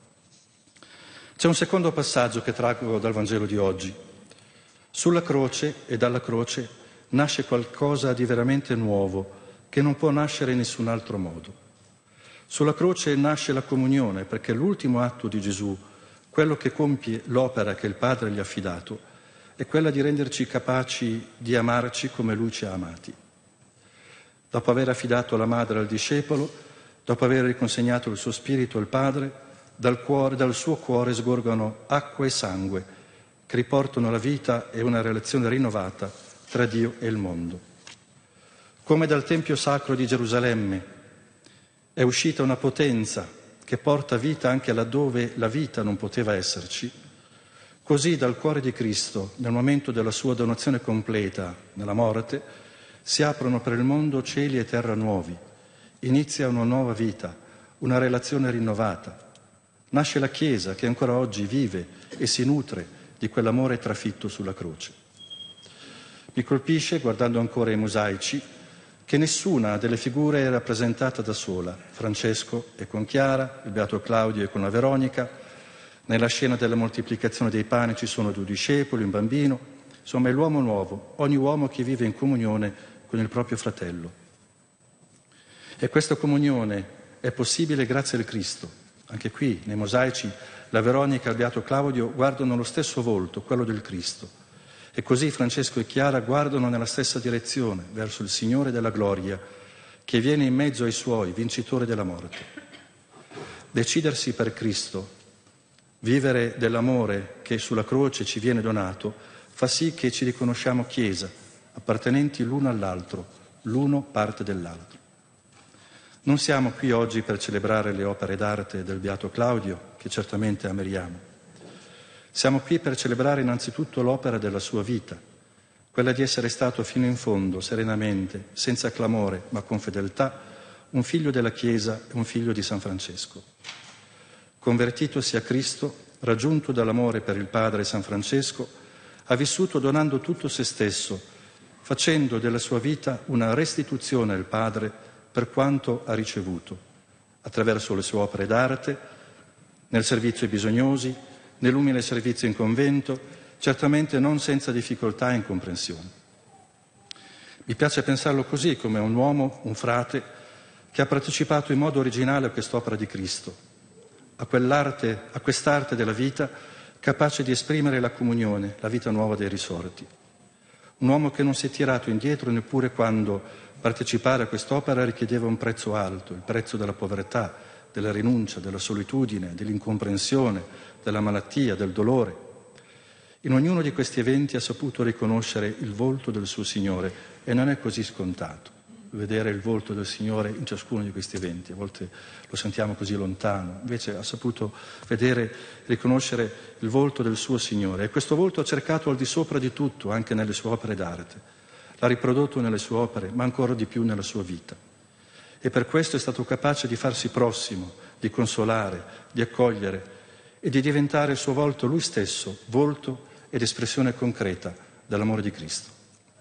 S3: C'è un secondo passaggio che traggo dal Vangelo di oggi. Sulla croce e dalla croce nasce qualcosa di veramente nuovo che non può nascere in nessun altro modo. Sulla croce nasce la comunione, perché l'ultimo atto di Gesù, quello che compie l'opera che il Padre gli ha affidato, è quella di renderci capaci di amarci come Lui ci ha amati. Dopo aver affidato la madre al discepolo, dopo aver riconsegnato il suo spirito al Padre, dal, cuore, dal suo cuore sgorgano acqua e sangue che riportano la vita e una relazione rinnovata tra Dio e il mondo. Come dal Tempio sacro di Gerusalemme è uscita una potenza che porta vita anche laddove la vita non poteva esserci, così dal cuore di Cristo, nel momento della sua donazione completa, nella morte, si aprono per il mondo cieli e terra nuovi, inizia una nuova vita, una relazione rinnovata. Nasce la Chiesa che ancora oggi vive e si nutre di quell'amore trafitto sulla croce. Mi colpisce, guardando ancora i mosaici, che nessuna delle figure è rappresentata da sola. Francesco è con Chiara, il Beato Claudio è con la Veronica, nella scena della moltiplicazione dei pani ci sono due discepoli, un bambino, insomma è l'uomo nuovo, ogni uomo che vive in comunione con il proprio fratello. E questa comunione è possibile grazie al Cristo. Anche qui, nei mosaici, la Veronica e il Beato Claudio guardano lo stesso volto, quello del Cristo. E così Francesco e Chiara guardano nella stessa direzione, verso il Signore della gloria, che viene in mezzo ai suoi, vincitore della morte. Decidersi per Cristo, vivere dell'amore che sulla croce ci viene donato, fa sì che ci riconosciamo Chiesa, appartenenti l'uno all'altro, l'uno parte dell'altro. Non siamo qui oggi per celebrare le opere d'arte del Beato Claudio, che certamente amiriamo. Siamo qui per celebrare innanzitutto l'opera della sua vita, quella di essere stato fino in fondo, serenamente, senza clamore, ma con fedeltà, un figlio della Chiesa e un figlio di San Francesco. Convertitosi a Cristo, raggiunto dall'amore per il Padre San Francesco, ha vissuto donando tutto se stesso, facendo della sua vita una restituzione al Padre per quanto ha ricevuto, attraverso le sue opere d'arte, nel servizio ai bisognosi, nell'umile servizio in convento, certamente non senza difficoltà e incomprensione. Mi piace pensarlo così, come un uomo, un frate, che ha partecipato in modo originale a quest'opera di Cristo, a quell'arte, a quest'arte della vita capace di esprimere la comunione, la vita nuova dei risorti. Un uomo che non si è tirato indietro neppure quando partecipare a quest'opera richiedeva un prezzo alto, il prezzo della povertà, della rinuncia, della solitudine, dell'incomprensione, della malattia, del dolore. In ognuno di questi eventi ha saputo riconoscere il volto del suo Signore e non è così scontato vedere il volto del Signore in ciascuno di questi eventi. A volte lo sentiamo così lontano, invece ha saputo vedere, riconoscere il volto del suo Signore e questo volto ha cercato al di sopra di tutto, anche nelle sue opere d'arte. L'ha riprodotto nelle sue opere, ma ancora di più nella sua vita. E per questo è stato capace di farsi prossimo, di consolare, di accogliere e di diventare a suo volto lui stesso, volto ed espressione concreta dell'amore di Cristo.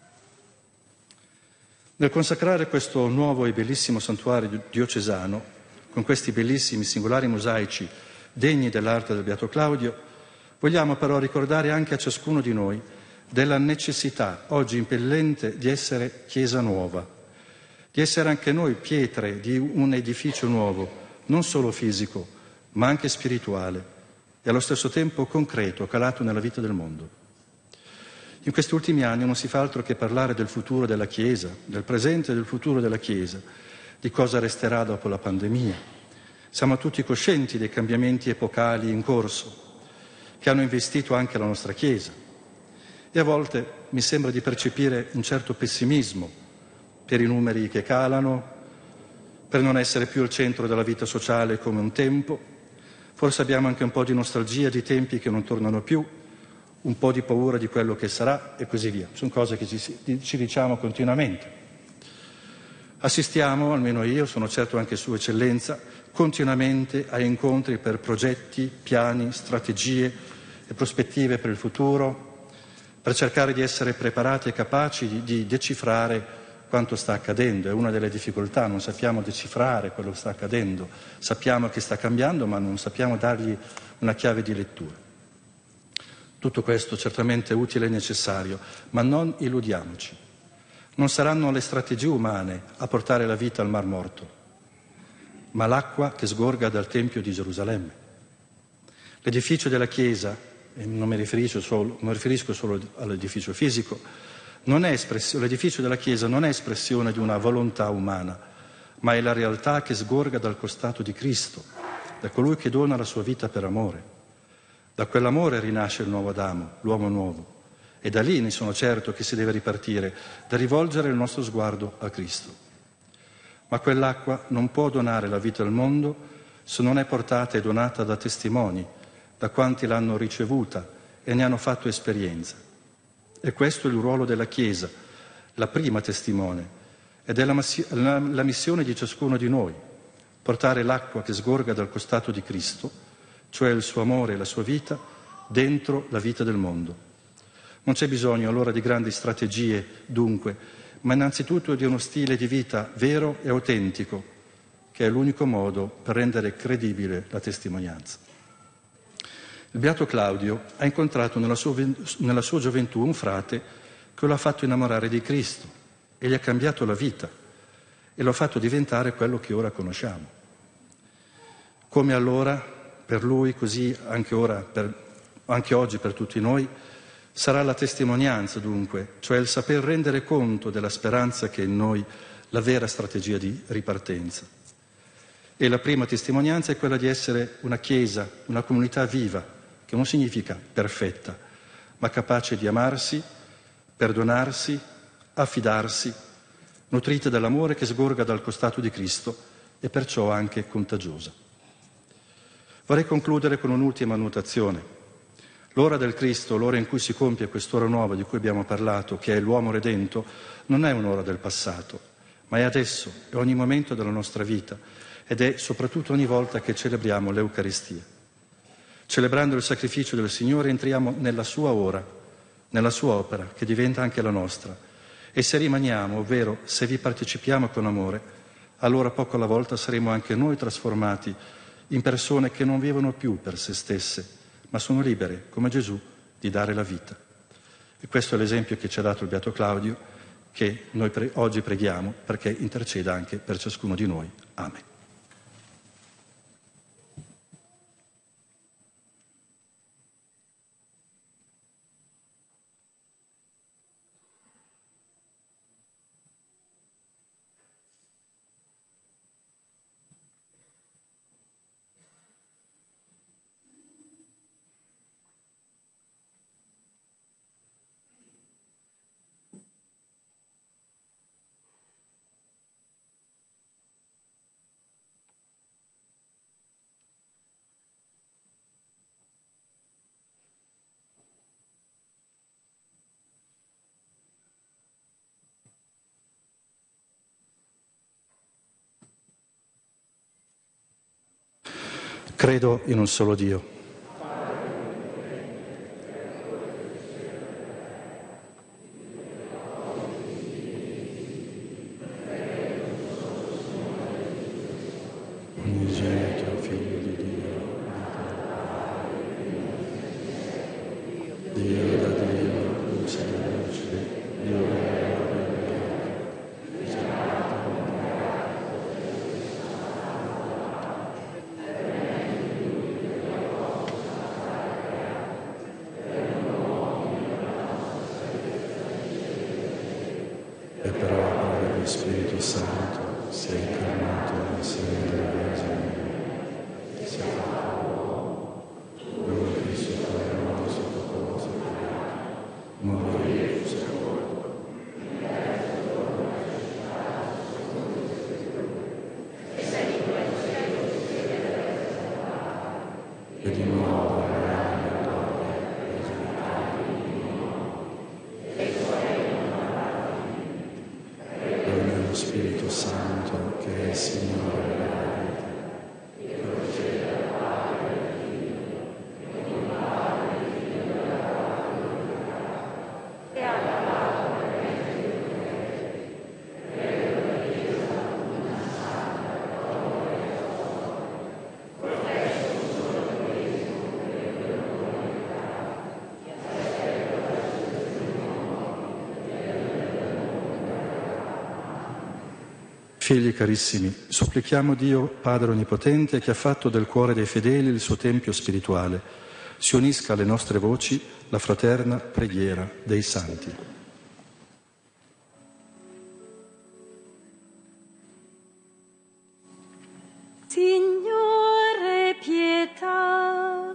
S3: Nel consacrare questo nuovo e bellissimo santuario diocesano, con questi bellissimi singolari mosaici degni dell'arte del Beato Claudio, vogliamo però ricordare anche a ciascuno di noi della necessità oggi impellente di essere Chiesa nuova, di essere anche noi pietre di un edificio nuovo, non solo fisico, ma anche spirituale e allo stesso tempo concreto, calato nella vita del mondo. In questi ultimi anni non si fa altro che parlare del futuro della Chiesa, del presente e del futuro della Chiesa, di cosa resterà dopo la pandemia. Siamo tutti coscienti dei cambiamenti epocali in corso, che hanno investito anche la nostra Chiesa. E a volte mi sembra di percepire un certo pessimismo per i numeri che calano, per non essere più al centro della vita sociale come un tempo. Forse abbiamo anche un po' di nostalgia di tempi che non tornano più, un po' di paura di quello che sarà e così via. Sono cose che ci, ci diciamo continuamente. Assistiamo, almeno io, sono certo anche Sua Eccellenza, continuamente a incontri per progetti, piani, strategie e prospettive per il futuro, per cercare di essere preparati e capaci di, di decifrare quanto sta accadendo. È una delle difficoltà, non sappiamo decifrare quello che sta accadendo, sappiamo che sta cambiando ma non sappiamo dargli una chiave di lettura. Tutto questo certamente è utile e necessario, ma non illudiamoci. Non saranno le strategie umane a portare la vita al Mar Morto, ma l'acqua che sgorga dal Tempio di Gerusalemme. L'edificio della Chiesa, e non mi riferisco solo, non mi riferisco solo all'edificio fisico, non è espressione, l'edificio della Chiesa non è espressione di una volontà umana, ma è la realtà che sgorga dal costato di Cristo, da colui che dona la sua vita per amore. Da quell'amore rinasce il nuovo Adamo, l'uomo nuovo, e da lì ne sono certo che si deve ripartire, da rivolgere il nostro sguardo a Cristo. Ma quell'acqua non può donare la vita al mondo se non è portata e donata da testimoni, da quanti l'hanno ricevuta e ne hanno fatto esperienza. E questo è il ruolo della Chiesa, la prima testimone, ed è la, la, la missione di ciascuno di noi, portare l'acqua che sgorga dal costato di Cristo, cioè il suo amore e la sua vita, dentro la vita del mondo. Non c'è bisogno allora di grandi strategie, dunque, ma innanzitutto di uno stile di vita vero e autentico, che è l'unico modo per rendere credibile la testimonianza. Il beato Claudio ha incontrato nella sua, nella sua gioventù un frate che lo ha fatto innamorare di Cristo e gli ha cambiato la vita e lo ha fatto diventare quello che ora conosciamo. Come allora, per lui, così anche ora, per, anche oggi per tutti noi, sarà la testimonianza dunque, cioè il saper rendere conto della speranza che è in noi la vera strategia di ripartenza. E la prima testimonianza è quella di essere una chiesa, una comunità viva, che non significa perfetta, ma capace di amarsi, perdonarsi, affidarsi, nutrita dall'amore che sgorga dal costato di Cristo e perciò anche contagiosa. Vorrei concludere con un'ultima annotazione. L'ora del Cristo, l'ora in cui si compie quest'ora nuova di cui abbiamo parlato, che è l'uomo redento, non è un'ora del passato, ma è adesso, è ogni momento della nostra vita ed è soprattutto ogni volta che celebriamo l'Eucaristia. Celebrando il sacrificio del Signore entriamo nella sua ora, nella sua opera, che diventa anche la nostra. E se rimaniamo, ovvero se vi partecipiamo con amore, allora poco alla volta saremo anche noi trasformati in persone che non vivono più per se stesse, ma sono libere, come Gesù, di dare la vita. E questo è l'esempio che ci ha dato il beato Claudio, che noi pre- oggi preghiamo perché interceda anche per ciascuno di noi. Amen. Credo in un solo Dio. Unigenito Figlio di Dio, Dio da Dio, luce da luce, Dio da Dio. E per opera dello Spirito Santo si è incarnato nel seno della Vergine, si è fatto uomo, lui che sopra il nostro popolo sepolto, morì e fu sepolto. E di nuovo verrà nella gloria, risultato di nuovo. Lo Spirito Santo che è il Signore della vita, che procede dal Padre e dal Figlio, e con il Padre e il Figlio dalla gloria, e alla Padre e il Figlio, credo nella Chiesa, una santa, cattolica, professo un solo Cristo, credo nell'umanità, che aspetta la resurrezione dei morti, e Figli carissimi, supplichiamo Dio, Padre Onnipotente, che ha fatto del cuore dei fedeli il suo tempio spirituale, si unisca alle nostre voci la fraterna preghiera dei santi.
S9: Signore, pietà.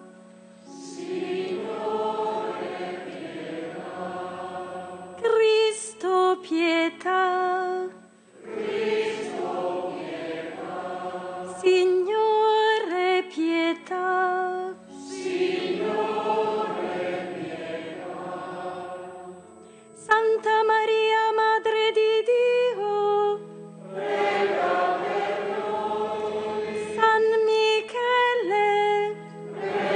S5: Signore, pietà.
S9: Cristo, pietà.
S5: Cristo, pietà.
S9: Signore, pietà.
S5: Signore, pietà.
S9: Santa Maria, Madre di Dio,
S5: prega per noi.
S9: San Michele,
S5: Prega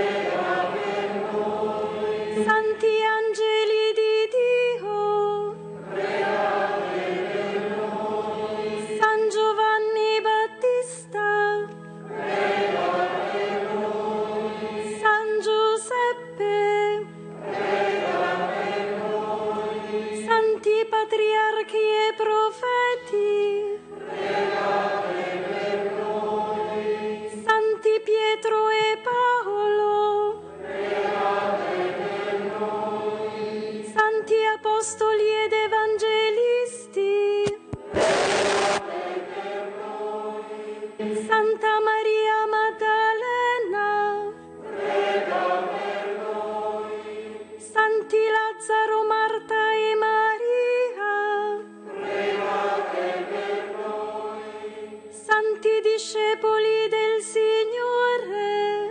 S9: Giuseppe, santi patriarchi e profeti, santi Pietro e Paolo, santi apostoli ed evangelisti, Santa Maria Maddalena, santi Lazzaro, Marta e Maria, santi discepoli del Signore,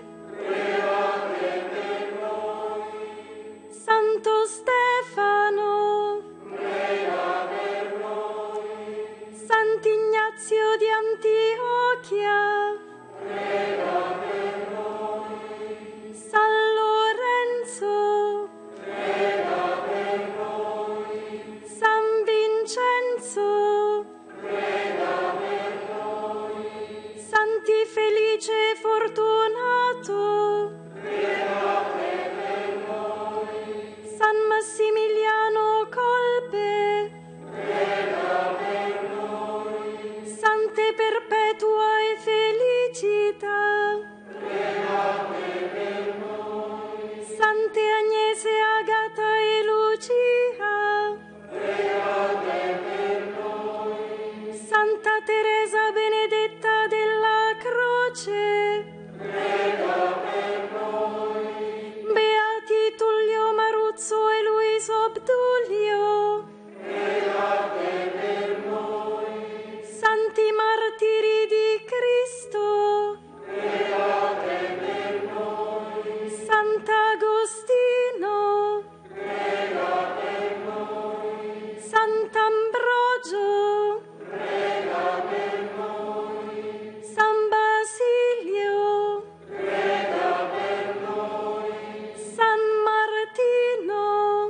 S9: Santo Stefano, Sant'Ignazio di Antiochia, San Lorenzo, San Vincenzo, Santi Felice e Fortunato, San Massimiliano Colpe, Sante Perpetua e Felicita, Sante Agnese, Agata e Lucia, Santa Teresa Benedetta della Croce, Beati Tullio Maruzzo e Luiso Obdulio, Santi Martiri di Cristo, Sant'Agostino, Sant'Ambrogio, San Basilio, San Martino,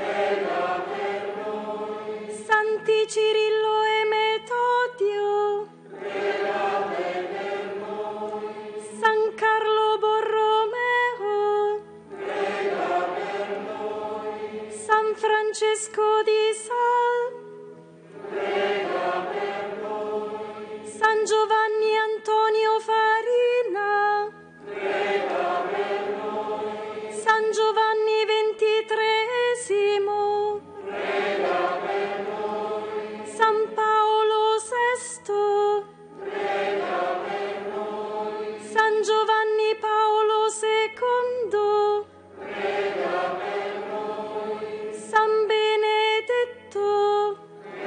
S9: Santi Cirillo e Metodio, San Carlo Borromeo, San Francesco di Sal, San Giovanni Antonio Farina, San Giovanni ventitreesimo, San Paolo sesto, San Giovanni Paolo secondo, San Benedetto,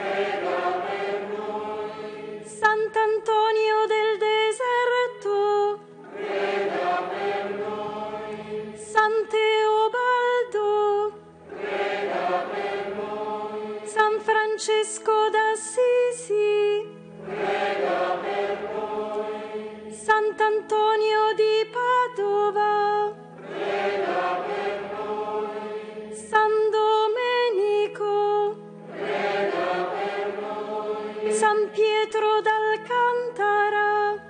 S9: Sant'Antonio del Deserto, San Teobaldo, San Francesco d'Assisi, Sant'Antonio di Padova, San Domenico, San Pietro d'Alcantara,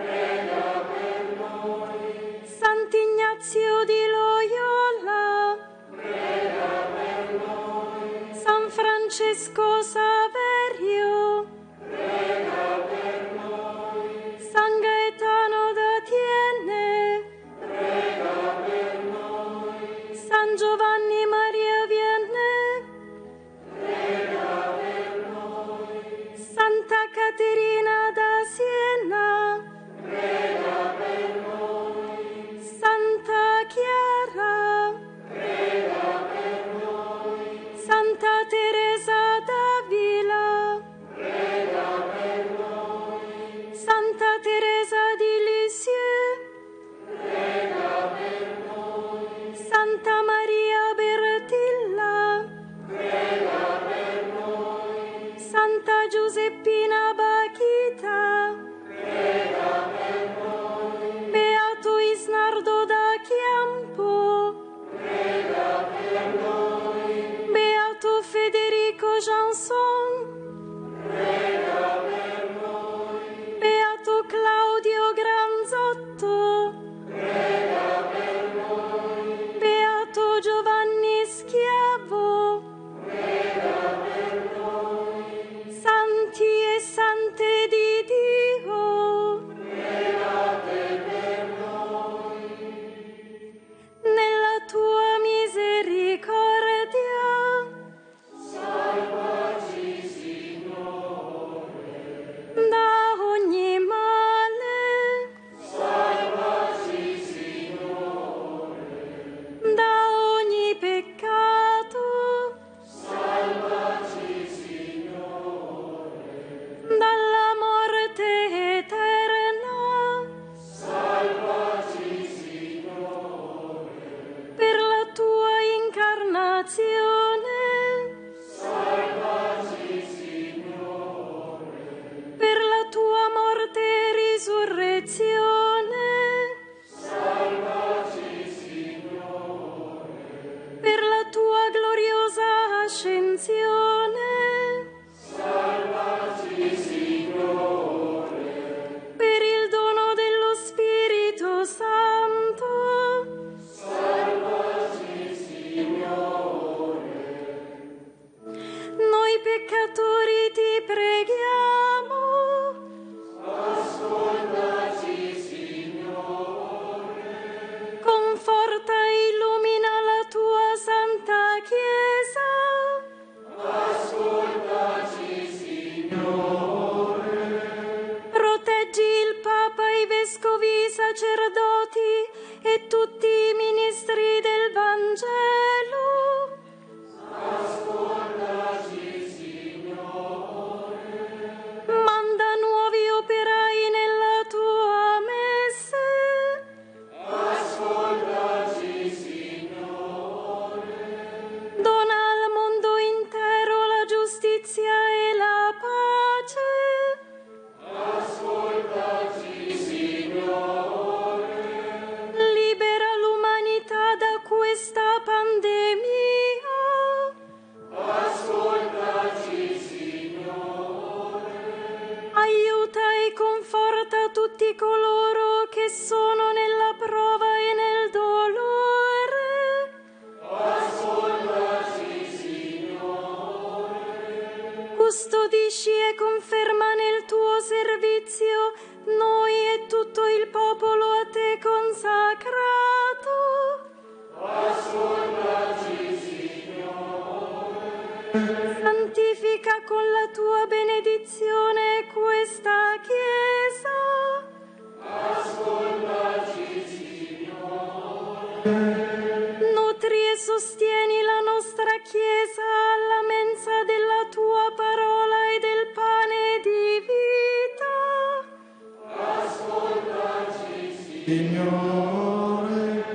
S9: Sant'Ignazio di Loyola, San Francesco Saverio, San Gaetano d'Atiene, San Giovanni Maria Vianney, Santa Caterina da Siena, Santa Chiara, Santa Teresa d'Avila, Santa Teresa di Lisieux, Santa Maria Bertini, nazione.
S5: Salvaci, Signore.
S9: Per la tua morte e risurrezione.
S5: Salvaci, Signore.
S9: Per la tua gloriosa ascensione.
S5: Salvaci, Signore.
S9: Per il dono dello Spirito Santo.
S5: Salvaci, Signore.
S9: Noi peccatori ti preghiamo.
S5: Ascoltaci, Signore.
S9: Conforta e illumina la tua Santa Chiesa.
S5: Ascoltaci, Signore.
S9: Proteggi il Papa, i vescovi, i sacerdoti e tutti i ministri del Vangelo.
S5: Ascoltaci, Signore.
S9: Manda nuovi operai nella tua messe.
S5: Ascoltaci, Signore.
S9: Dona al mondo intero la giustizia e la pace.
S5: Ascoltaci, Signore.
S9: Libera l'umanità da questa pandemia.
S5: Ascoltaci, Signore.
S9: Aiuta e conforta tutti coloro che sono nella prova e nel dolore.
S5: Ascoltaci, Signore.
S9: Custodisci e conferma nel tuo servizio noi e tutto il popolo a te consacrato.
S5: Ascoltaci, Signore.
S9: Santifica con la tua benedizione questa Chiesa.
S5: Ascoltaci, Signore.
S9: Nutri e sostieni la nostra Chiesa alla mensa della tua parola e del pane di vita.
S5: Ascoltaci,
S3: Signore.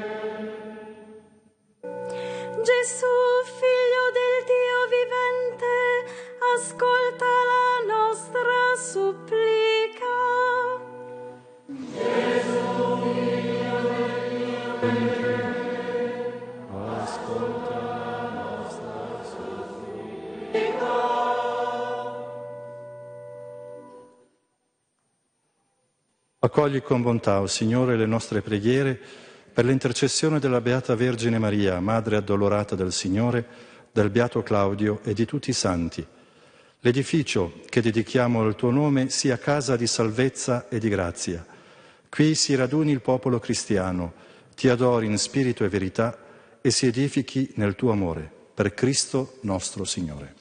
S9: Gesù, Figlio del Dio vivente, ascolta la nostra supplica.
S5: Gesù, Figlio del Dio vivente, ascolta la nostra supplica.
S3: Accogli con bontà, o Signore, le nostre preghiere per l'intercessione della Beata Vergine Maria, Madre addolorata del Signore, del Beato Claudio e di tutti i santi. L'edificio che dedichiamo al tuo nome sia casa di salvezza e di grazia. Qui si raduni il popolo cristiano, ti adori in spirito e verità e si edifichi nel tuo amore. Per Cristo nostro Signore.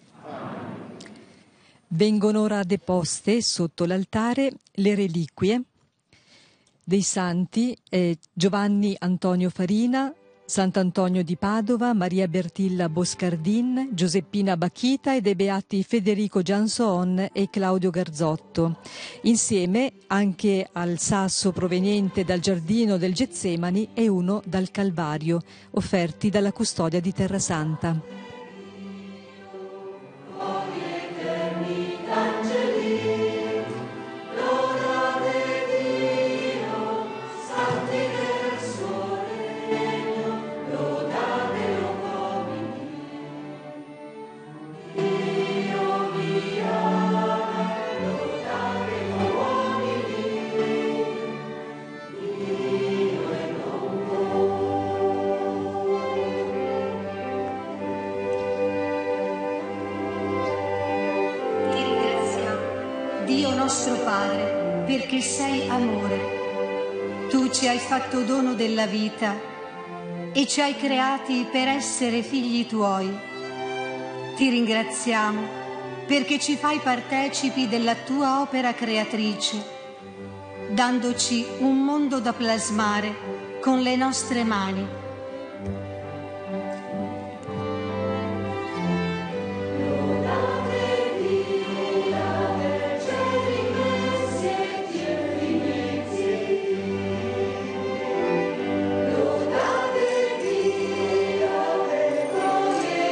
S2: Vengono ora deposte sotto l'altare le reliquie dei santi eh, Giovanni Antonio Farina, Sant'Antonio di Padova, Maria Bertilla Boscardin, Giuseppina Bacchita e dei beati Federico Gianson e Claudio Garzotto, insieme anche al sasso proveniente dal giardino del Getsemani e uno dal Calvario, offerti dalla custodia di Terrasanta.
S12: Nostro Padre, perché sei amore. Tu ci hai fatto dono della vita e ci hai creati per essere figli tuoi. Ti ringraziamo perché ci fai partecipi della tua opera creatrice, dandoci un mondo da plasmare con le nostre mani.
S5: Lodate Dio per ogni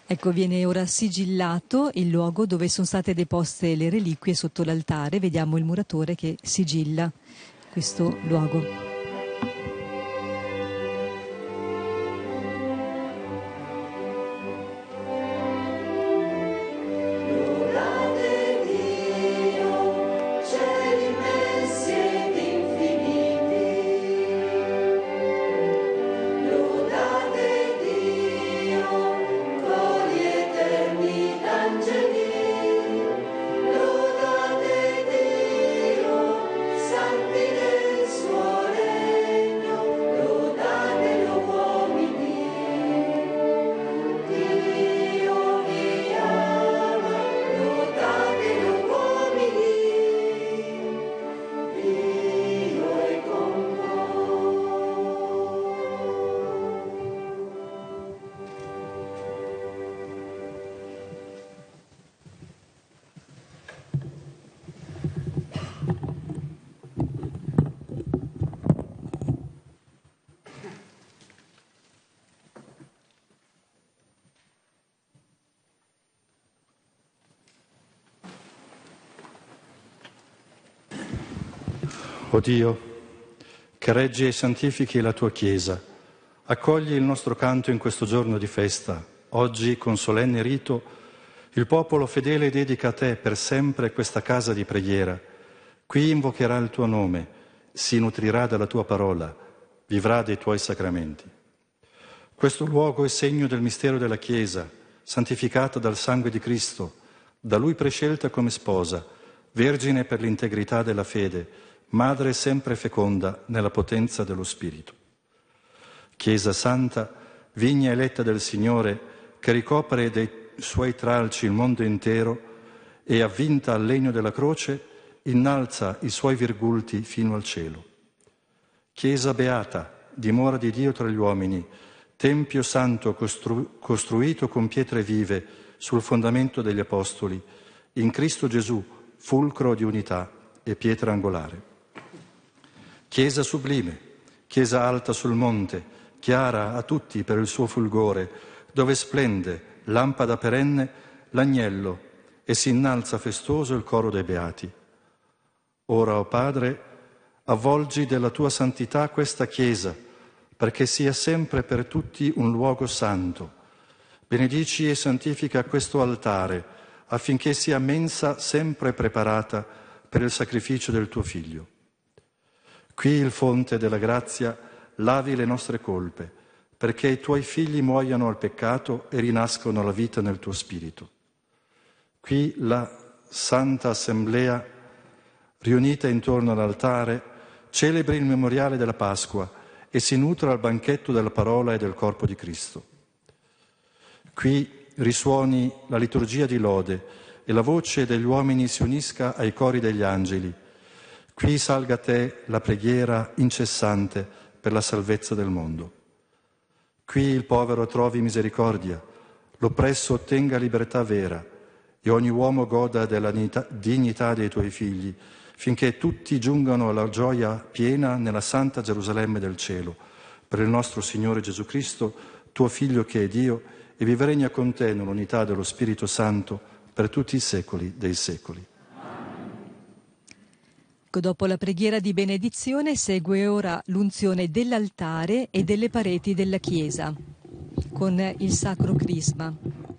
S2: Ecco, viene ora sigillato il luogo dove sono state deposte le reliquie sotto l'altare. Vediamo il muratore che sigilla questo luogo.
S3: O Dio, che reggi e santifichi la tua Chiesa, accogli il nostro canto in questo giorno di festa. Oggi, con solenne rito, il popolo fedele dedica a te per sempre questa casa di preghiera. Qui invocherà il tuo nome, si nutrirà della tua parola, vivrà dei tuoi sacramenti. Questo luogo è segno del mistero della Chiesa, santificata dal sangue di Cristo, da Lui prescelta come sposa, vergine per l'integrità della fede, madre sempre feconda nella potenza dello Spirito. Chiesa santa, vigna eletta del Signore, che ricopre dei suoi tralci il mondo intero e, avvinta al legno della croce, innalza i suoi virgulti fino al cielo. Chiesa beata, dimora di Dio tra gli uomini, tempio santo costru- costruito con pietre vive sul fondamento degli Apostoli, in Cristo Gesù, fulcro di unità e pietra angolare. Chiesa sublime, chiesa alta sul monte, chiara a tutti per il suo fulgore, dove splende, lampada perenne, l'agnello e si innalza festoso il coro dei beati. Ora, o Padre, avvolgi della tua santità questa Chiesa, perché sia sempre per tutti un luogo santo. Benedici e santifica questo altare, affinché sia mensa sempre preparata per il sacrificio del tuo Figlio. Qui il fonte della grazia lavi le nostre colpe, perché i tuoi figli muoiano al peccato e rinascono alla vita nel tuo spirito. Qui la Santa Assemblea, riunita intorno all'altare, celebri il memoriale della Pasqua e si nutra al banchetto della parola e del corpo di Cristo. Qui risuoni la liturgia di lode e la voce degli uomini si unisca ai cori degli angeli. Qui salga a te la preghiera incessante per la salvezza del mondo. Qui il povero trovi misericordia, l'oppresso ottenga libertà vera e ogni uomo goda della dignità dei tuoi figli, finché tutti giungano alla gioia piena nella santa Gerusalemme del cielo. Per il nostro Signore Gesù Cristo, tuo Figlio che è Dio, e vive regna con te nell'unità dello Spirito Santo per tutti i secoli dei secoli.
S2: Dopo la preghiera di benedizione segue ora l'unzione dell'altare e delle pareti della chiesa con il Sacro Crisma.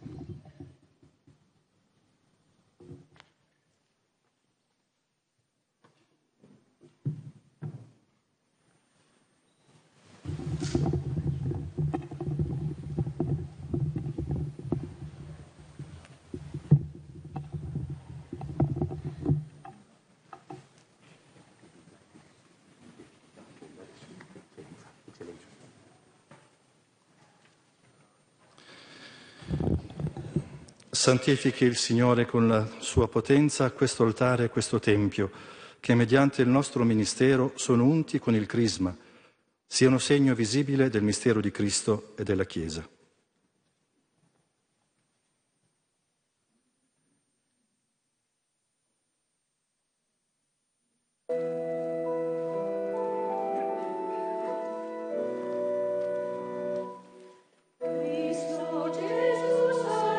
S3: Santifichi il Signore con la sua potenza questo altare e questo tempio, che mediante il nostro ministero sono unti con il crisma, siano segno visibile del mistero di Cristo e della Chiesa.
S5: Cristo Gesù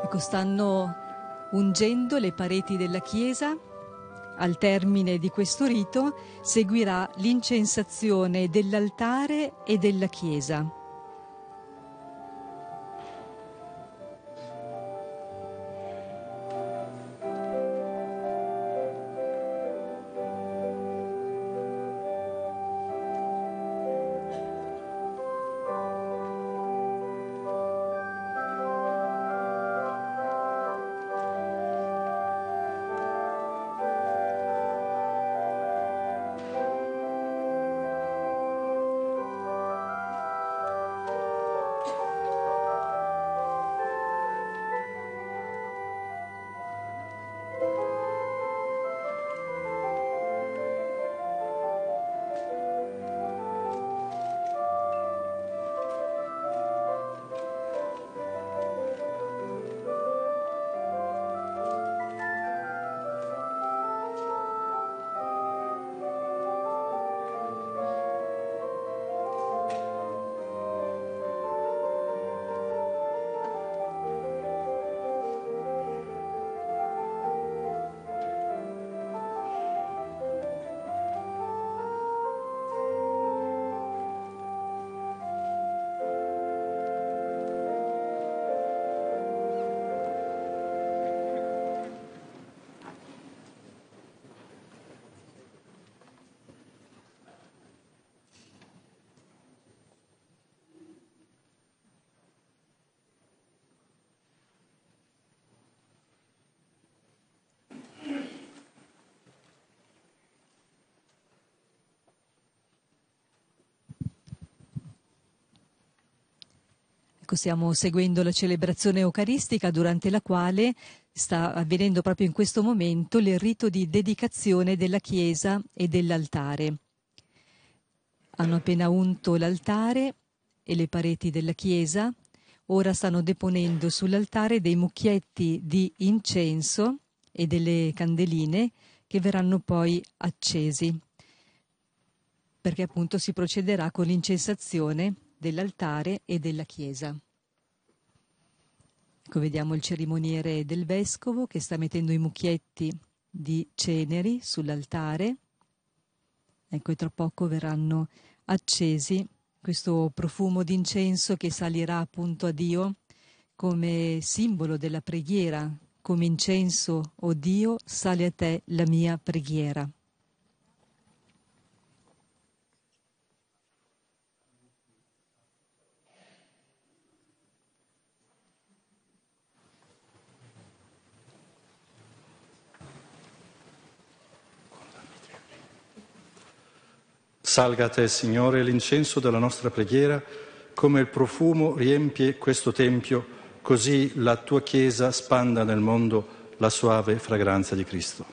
S2: Ecco, stanno ungendo le pareti della chiesa. Al termine di questo rito seguirà l'incensazione dell'altare e della chiesa. Stiamo seguendo la celebrazione eucaristica, durante la quale sta avvenendo proprio in questo momento il rito di dedicazione della chiesa e dell'altare. Hanno appena unto l'altare e le pareti della chiesa, ora stanno deponendo sull'altare dei mucchietti di incenso e delle candeline che verranno poi accesi, perché appunto si procederà con l'incensazione dell'altare e della chiesa. Ecco, vediamo il cerimoniere del vescovo che sta mettendo i mucchietti di ceneri sull'altare. Ecco, e tra poco verranno accesi questo profumo d'incenso che salirà appunto a Dio come simbolo della preghiera. Come incenso, o Dio, sale a te la mia preghiera.
S3: Salga a te, Signore, l'incenso della nostra preghiera, come il profumo riempie questo Tempio, così la tua Chiesa spanda nel mondo la soave fragranza di Cristo.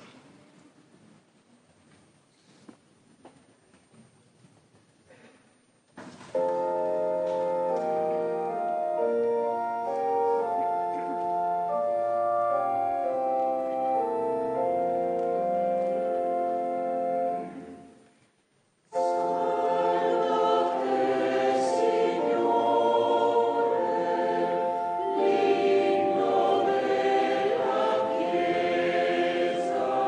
S5: Chiesa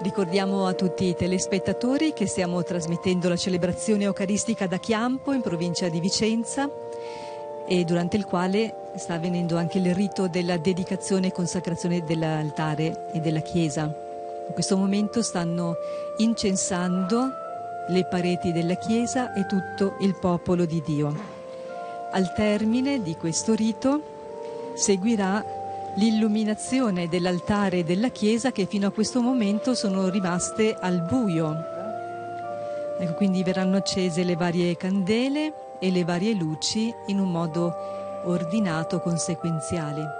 S2: Ricordiamo a tutti i telespettatori che stiamo trasmettendo la celebrazione eucaristica da Chiampo, in provincia di Vicenza, e durante il quale sta avvenendo anche il rito della dedicazione e consacrazione dell'altare e della chiesa. In questo momento stanno incensando le pareti della chiesa e tutto il popolo di Dio. Al termine di questo rito seguirà l'illuminazione dell'altare e della chiesa, che fino a questo momento sono rimaste al buio. Ecco, quindi verranno accese le varie candele e le varie luci in un modo ordinato, conseguenziale.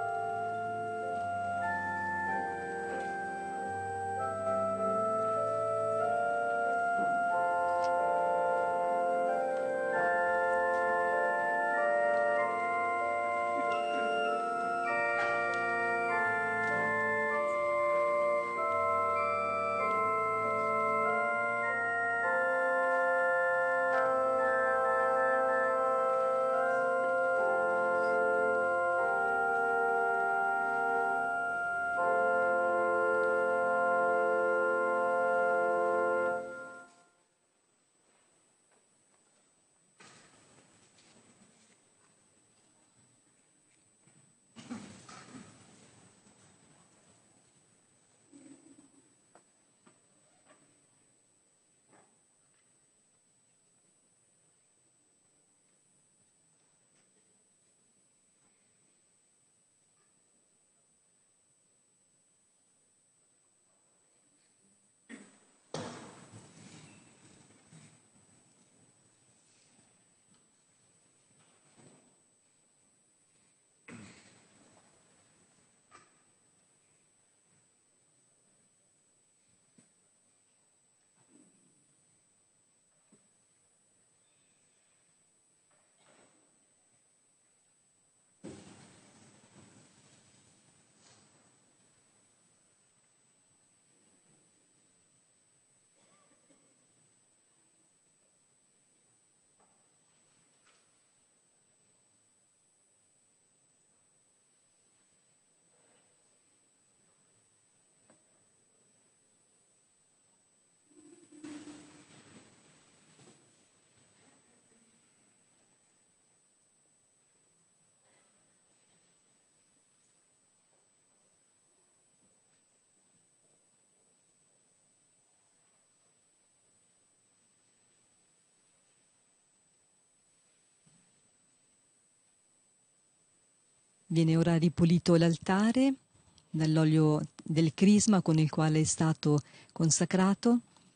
S2: Viene ora ripulito l'altare dall'olio del crisma con il quale è stato consacrato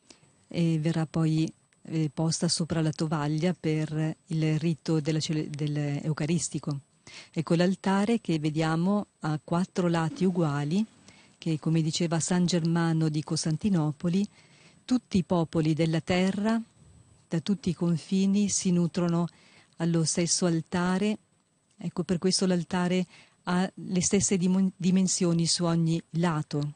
S2: e verrà poi eh, posta sopra la tovaglia per il rito della, dell'Eucaristico. Ecco, l'altare che vediamo ha quattro lati uguali che, come diceva San Germano di Costantinopoli, tutti i popoli della terra, da tutti i confini, si nutrono allo stesso altare. Ecco, per questo l'altare ha le stesse dim- dimensioni su ogni lato.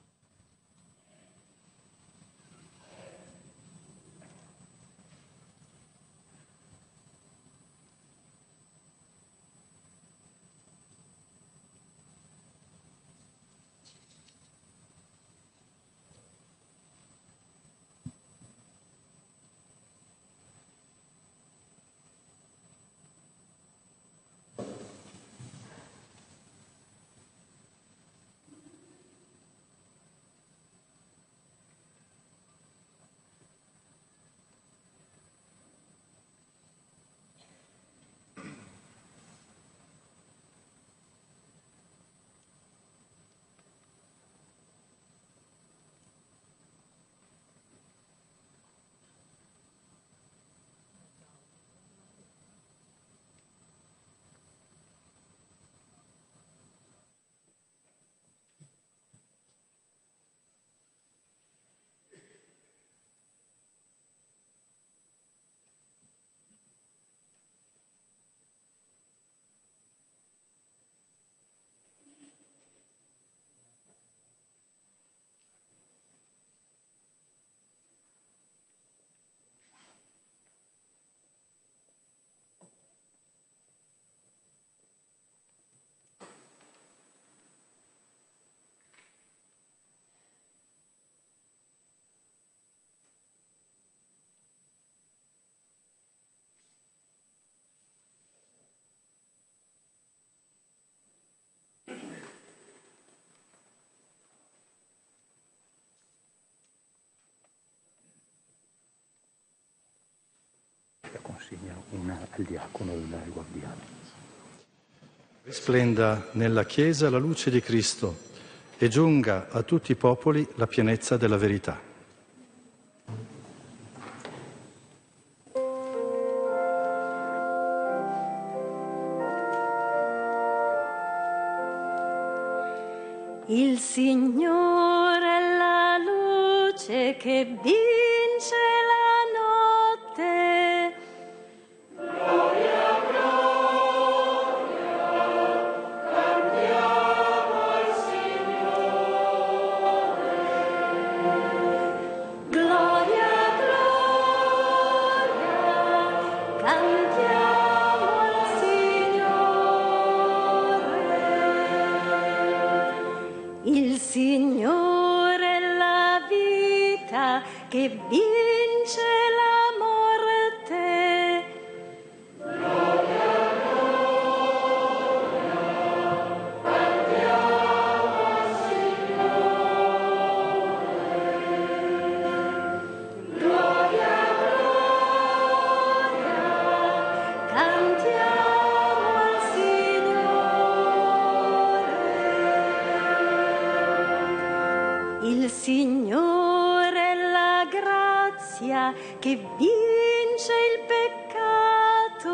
S1: consegna una al diacono e una al guardiano.
S3: Risplenda nella Chiesa la luce di Cristo e giunga a tutti i popoli la pienezza della verità.
S9: Il Signore è la luce che vince la notte.
S5: Gloria, gloria, cantiamo al Signore.
S9: Gloria, gloria, cantiamo al Signore. Il Signore è la vita che vince la morte.
S5: Gloria, gloria, cantiamo al Signore. Gloria, gloria,
S9: Cantiamo al Signore. Il Signore è la grazia che vince il peccato.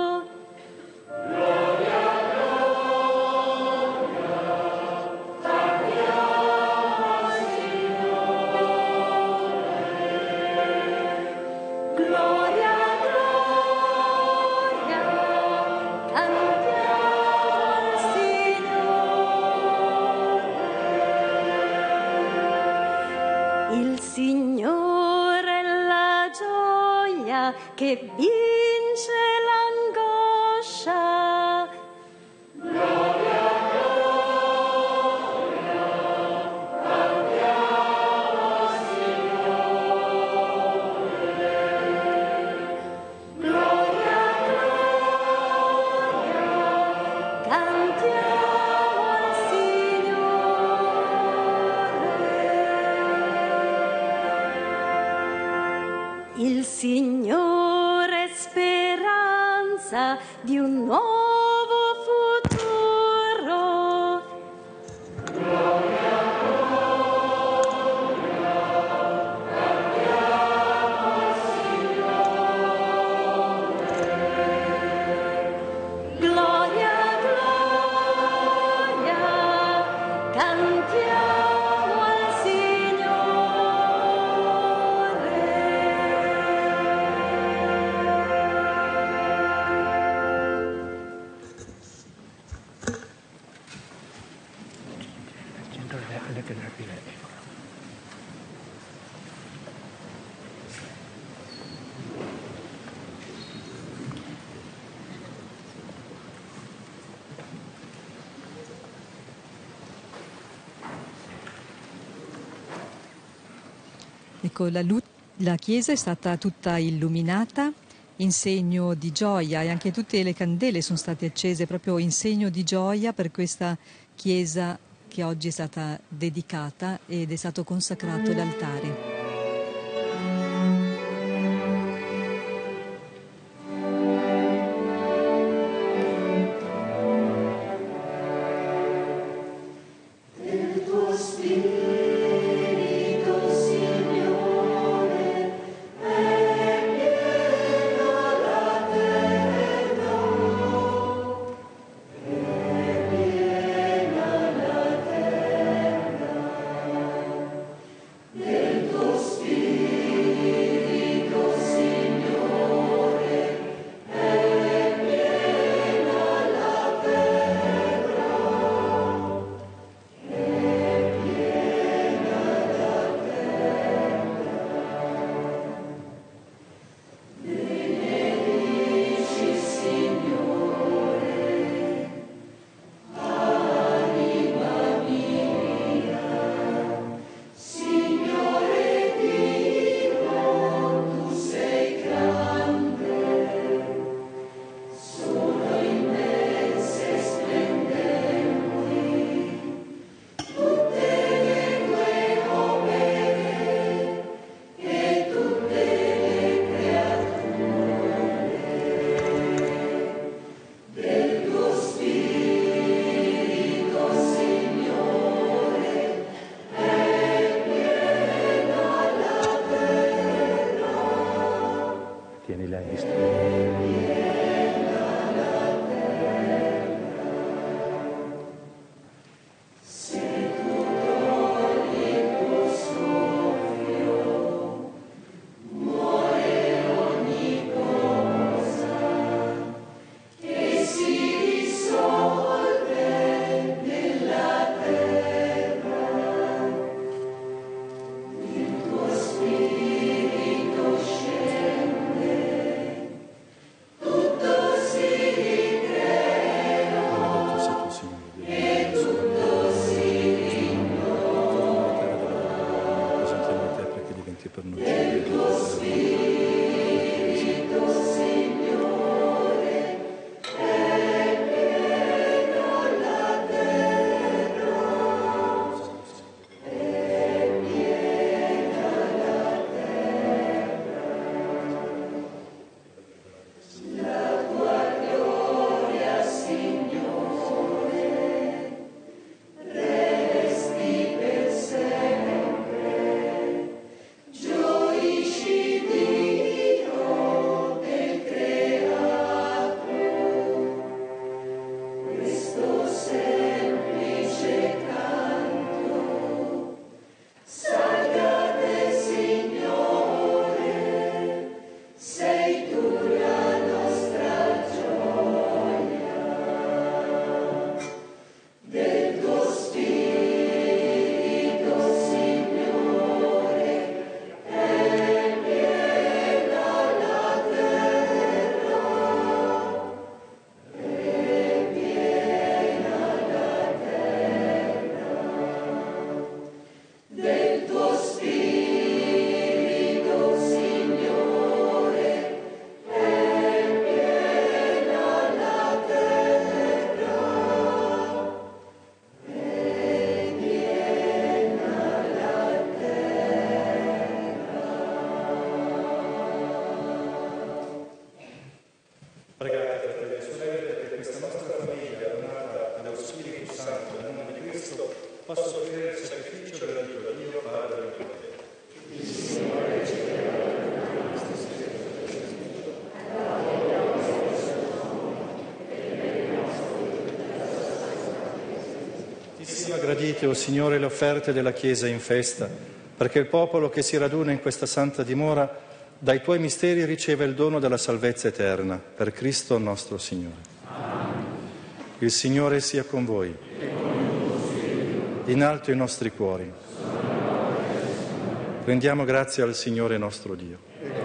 S5: gloria, cantiamo al Signore.
S9: Gloria, gloria, cantiamo al Signore. Il Signore è la gioia che vince l'angoscia.
S5: Gloria, gloria, cantiamo al Signore. Gloria, gloria,
S9: Cantiamo al Signore. Il Signore è speranza di un nuovo futuro.
S5: gloria, gloria, cantiamo al Signore.
S9: Gloria, gloria, cantiamo al
S2: Ecco, la, lu- la chiesa è stata tutta illuminata in segno di gioia e anche tutte le candele sono state accese proprio in segno di gioia per questa chiesa che oggi è stata dedicata ed è stato consacrato l'altare.
S5: il tuo Spirito, Signore, è piena la terra, è piena la terra del tuo
S1: Maestro.
S3: Gradite, o Signore, le offerte della Chiesa in festa, perché il popolo che si raduna in questa santa dimora dai Tuoi misteri riceve il dono della salvezza eterna, per Cristo nostro Signore. Amen. Il Signore sia con voi. In alto i nostri cuori. Rendiamo grazie al Signore nostro Dio.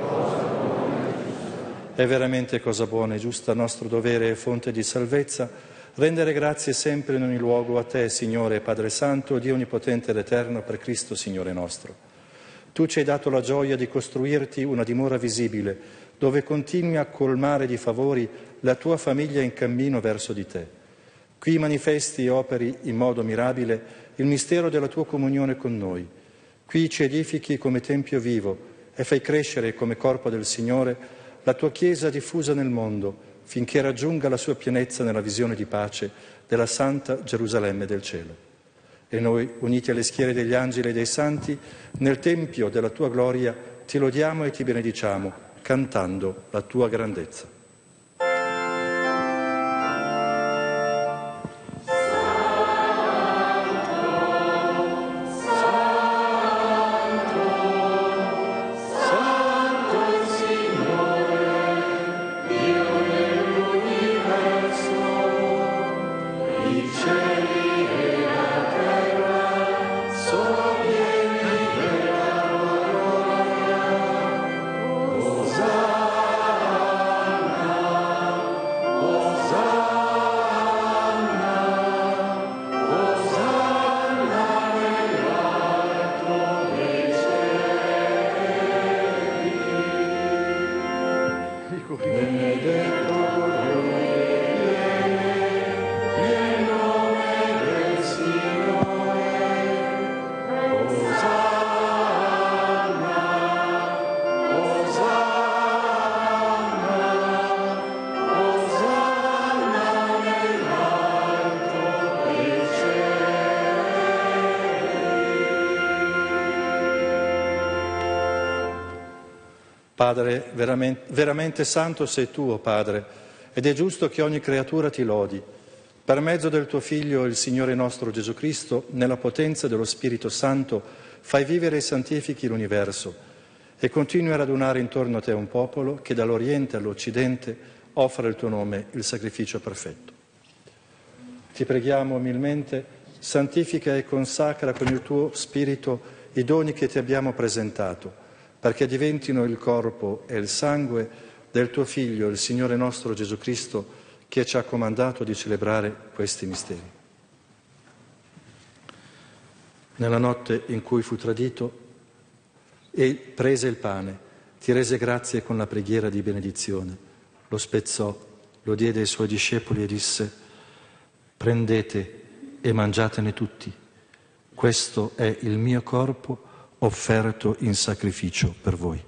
S3: È veramente cosa buona e giusta, nostro dovere e fonte di salvezza, rendere grazie sempre in ogni luogo a Te, Signore Padre Santo, Dio Onnipotente ed Eterno, per Cristo Signore nostro. Tu ci hai dato la gioia di costruirti una dimora visibile, dove continui a colmare di favori la Tua famiglia in cammino verso di Te. Qui manifesti e operi in modo mirabile il mistero della Tua comunione con noi. Qui ci edifichi come Tempio vivo e fai crescere come corpo del Signore la Tua Chiesa diffusa nel mondo, finché raggiunga la sua pienezza nella visione di pace della Santa Gerusalemme del cielo. E noi, uniti alle schiere degli angeli e dei santi, nel Tempio della Tua gloria, ti lodiamo e ti benediciamo, cantando la Tua grandezza.
S5: Hosanna.
S3: Padre, veramente, veramente santo sei tu, o Padre, ed è giusto che ogni creatura ti lodi. Per mezzo del tuo Figlio, il Signore nostro Gesù Cristo, nella potenza dello Spirito Santo, fai vivere e santifichi l'universo e continui a radunare intorno a te un popolo che dall'Oriente all'Occidente offre il tuo nome, il sacrificio perfetto. Ti preghiamo umilmente, santifica e consacra con il tuo Spirito i doni che ti abbiamo presentato, perché diventino il corpo e il sangue del tuo Figlio, il Signore nostro Gesù Cristo, che ci ha comandato di celebrare questi misteri. Nella notte in cui fu tradito, e prese il pane, ti rese grazie con la preghiera di benedizione, lo spezzò, lo diede ai suoi discepoli e disse: prendete e mangiatene tutti, questo è il mio corpo offerto in sacrificio per voi.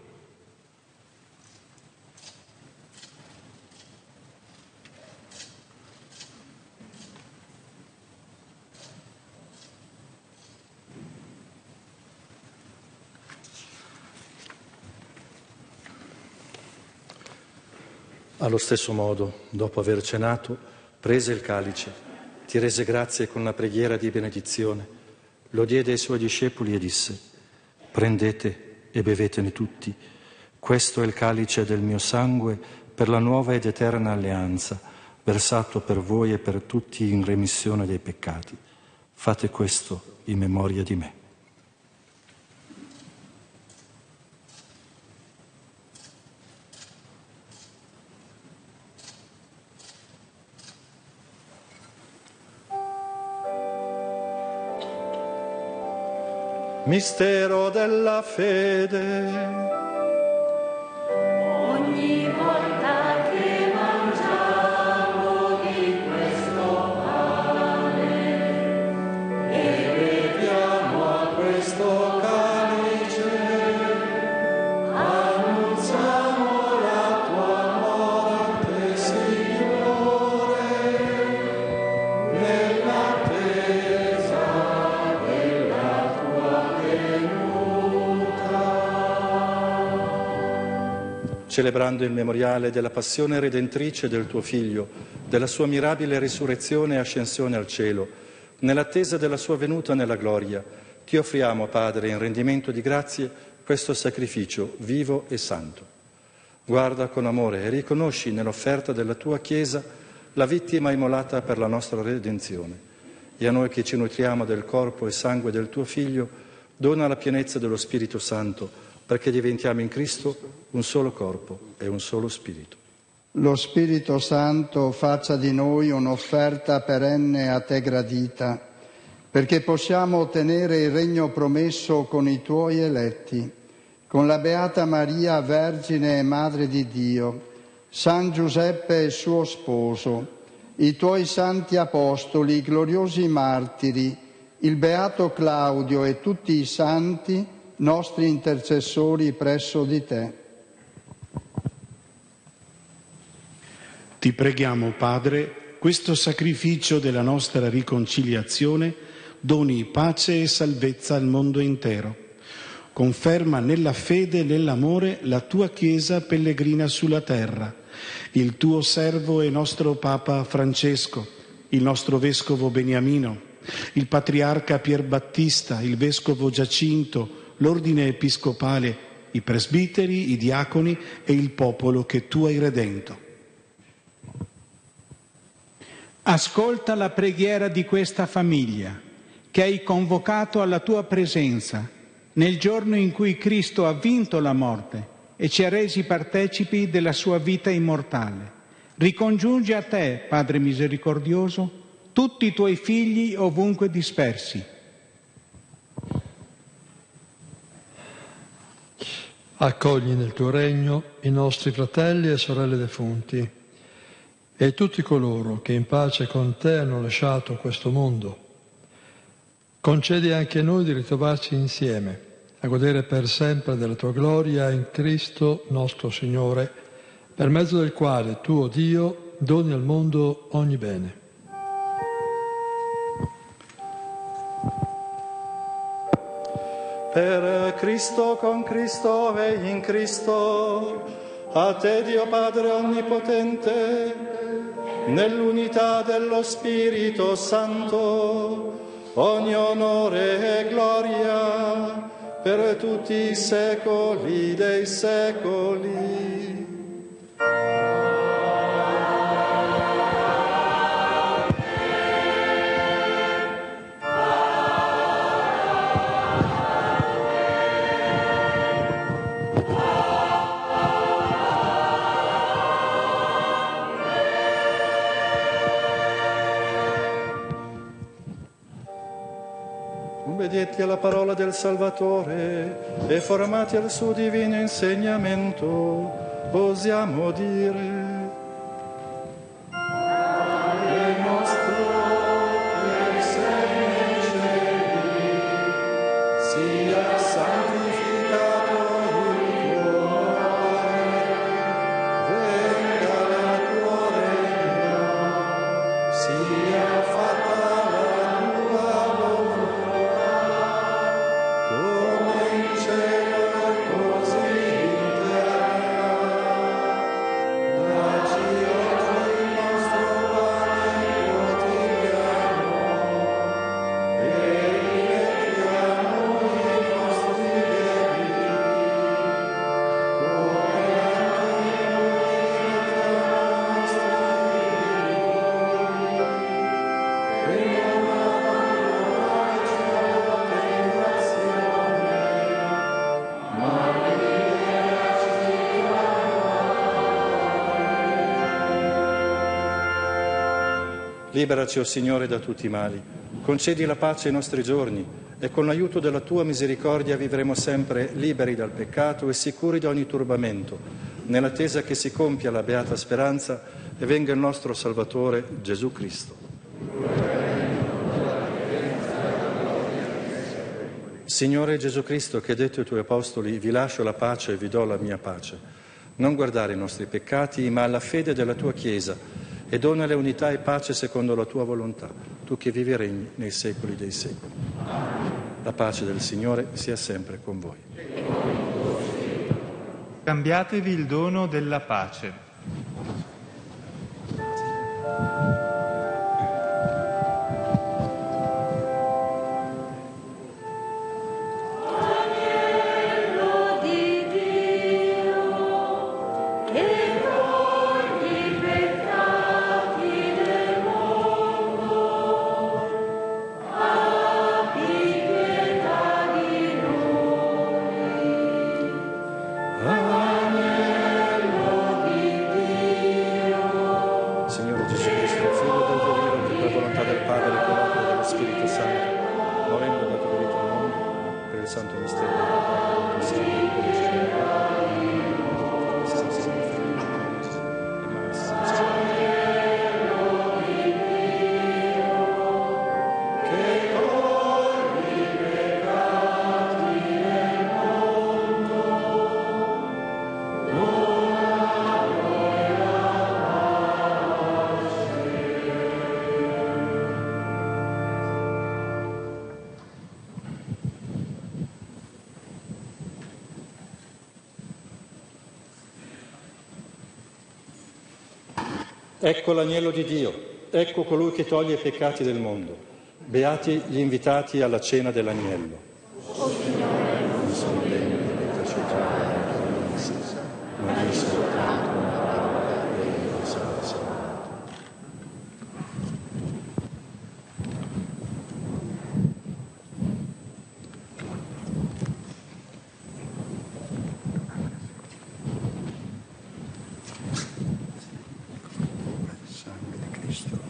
S3: Allo stesso modo, dopo aver cenato, prese il calice, ti rese grazie con la preghiera di benedizione, lo diede ai suoi discepoli e disse: prendete e bevetene tutti, questo è il calice del mio sangue per la nuova ed eterna alleanza, versato per voi e per tutti in remissione dei peccati. Fate questo in memoria di me. Mistero della fede.
S5: Ogni volta che mangiamo di questo pane e beviamo a questo calice, annunziamo la tua morte, Signore, nell'attesa della tua
S3: Celebrando il memoriale della passione redentrice del tuo Figlio, della sua mirabile risurrezione e ascensione al cielo, nell'attesa della sua venuta nella gloria, ti offriamo, Padre, in rendimento di grazie, questo sacrificio vivo e santo. Guarda con amore e riconosci nell'offerta della tua Chiesa la vittima immolata per la nostra redenzione. E a noi che ci nutriamo del corpo e sangue del tuo Figlio, dona la pienezza dello Spirito Santo, perché diventiamo in Cristo un solo corpo e un solo spirito.
S4: Lo Spirito Santo faccia di noi un'offerta perenne a te gradita, perché possiamo ottenere il regno promesso con i tuoi eletti, con la Beata Maria, Vergine e Madre di Dio, San Giuseppe e suo sposo, i tuoi santi apostoli, i gloriosi martiri, il Beato Claudio e tutti i santi, nostri intercessori presso di te.
S13: Ti preghiamo, Padre, questo sacrificio della nostra riconciliazione doni pace e salvezza al mondo intero. Conferma nella fede e nell'amore la tua Chiesa pellegrina sulla terra, il tuo servo e nostro Papa Francesco, il nostro Vescovo Beniamino, il Patriarca Pier Battista, il Vescovo Giacinto, l'Ordine Episcopale, i presbiteri, i diaconi e il popolo che tu hai redento.
S14: Ascolta la preghiera di questa famiglia che hai convocato alla tua presenza nel giorno in cui Cristo ha vinto la morte e ci ha resi partecipi della sua vita immortale. Ricongiungi a te, Padre misericordioso, tutti i tuoi figli ovunque dispersi.
S15: Accogli nel tuo regno i nostri fratelli e sorelle defunti e tutti coloro che in pace con te hanno lasciato questo mondo. Concedi anche a noi di ritrovarci insieme, a godere per sempre della tua gloria in Cristo nostro Signore, per mezzo del quale tu, o Dio, doni al mondo ogni bene.
S3: Per Cristo, con Cristo e in Cristo, a te Dio Padre Onnipotente, nell'unità dello Spirito Santo, ogni onore e gloria per tutti i secoli dei secoli. Obbedienti alla parola del Salvatore e formati al suo divino insegnamento, osiamo dire: Padre nostro che sei nei cieli, sia santificato il tuo nome, venga il tuo regno, sia fatta la tua volontà, come in cielo e così in terra. Dacci oggi il nostro pane quotidiano e rimetti a noi i nostri debiti, come anche noi rimettiamo ai nostri debitori, e non abbandonarci alla tentazione, ma liberaci Liberaci, o Signore, da tutti i mali. Concedi la pace ai nostri giorni e con l'aiuto della Tua misericordia vivremo sempre liberi dal peccato e sicuri da ogni turbamento, nell'attesa che si compia la beata speranza e venga il nostro Salvatore Gesù Cristo. Signore Gesù Cristo, che hai detto ai Tuoi Apostoli: vi lascio la pace e vi do la mia pace, non guardare i nostri peccati, ma alla fede della Tua Chiesa, e donale unità e pace secondo la Tua volontà, Tu che vivi e regni nei secoli dei secoli. La pace del Signore sia sempre con voi.
S11: Cambiatevi il dono della pace.
S9: Agnello di Dio, che togli i peccati del mondo, abbi pietà di noi. Agnello di Dio.
S3: Signore Gesù Cristo, Figlio del Dio vero, che per volontà del Padre e con l'opera dello Spirito Santo, morendo e dato vita al mondo, per il santo mistero del Padre, del Signore, per il Ecco l'agnello di Dio, ecco colui che toglie i peccati del mondo. Beati gli invitati alla cena dell'agnello. Non sono degno di metterci entrare nella tua messa, ma di soltanto una parola e io sarò salvato. Sangue di Cristo.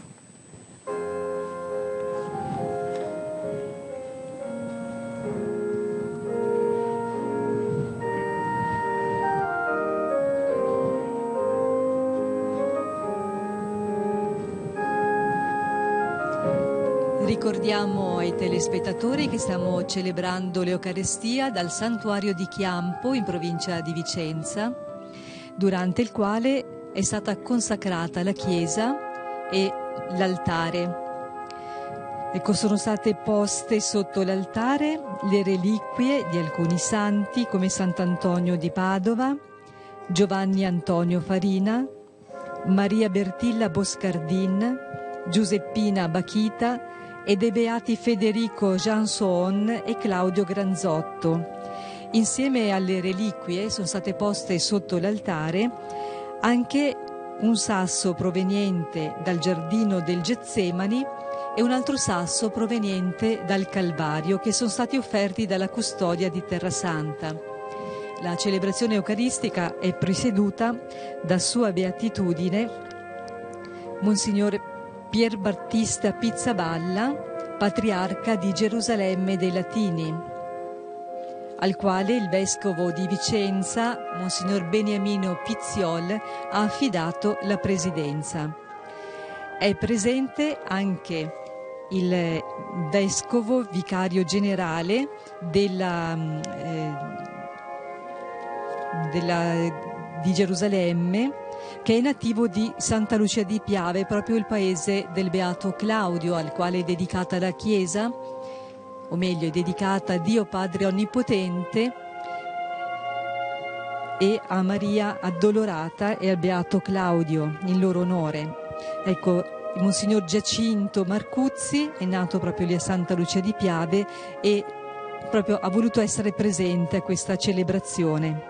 S2: Ricordiamo ai telespettatori che stiamo celebrando l'Eucarestia dal Santuario di Chiampo in provincia di Vicenza, durante il quale è stata consacrata la chiesa e l'altare. Ecco, sono state poste sotto l'altare le reliquie di alcuni santi come Sant'Antonio di Padova, Giovanni Antonio Farina, Maria Bertilla Boscardin, Giuseppina Bachita e dei beati Federico Janson e Claudio Granzotto. Insieme alle reliquie sono state poste sotto l'altare anche un sasso proveniente dal giardino del Getsemani e un altro sasso proveniente dal Calvario, che sono stati offerti dalla custodia di Terrasanta. La celebrazione eucaristica è presieduta da Sua Beatitudine Monsignor Pier Battista Pizzaballa, patriarca di Gerusalemme dei Latini, al quale il vescovo di Vicenza, Monsignor Beniamino Pizziol, ha affidato la presidenza. È presente anche il vescovo vicario generale della, eh, della, di Gerusalemme, che è nativo di Santa Lucia di Piave, proprio il paese del Beato Claudio, al quale è dedicata la chiesa, o meglio è dedicata a Dio Padre Onnipotente e a Maria Addolorata e al Beato Claudio in loro onore. Ecco, Monsignor Giacinto Marcuzzi è nato proprio lì a Santa Lucia di Piave e proprio ha voluto essere presente a questa celebrazione.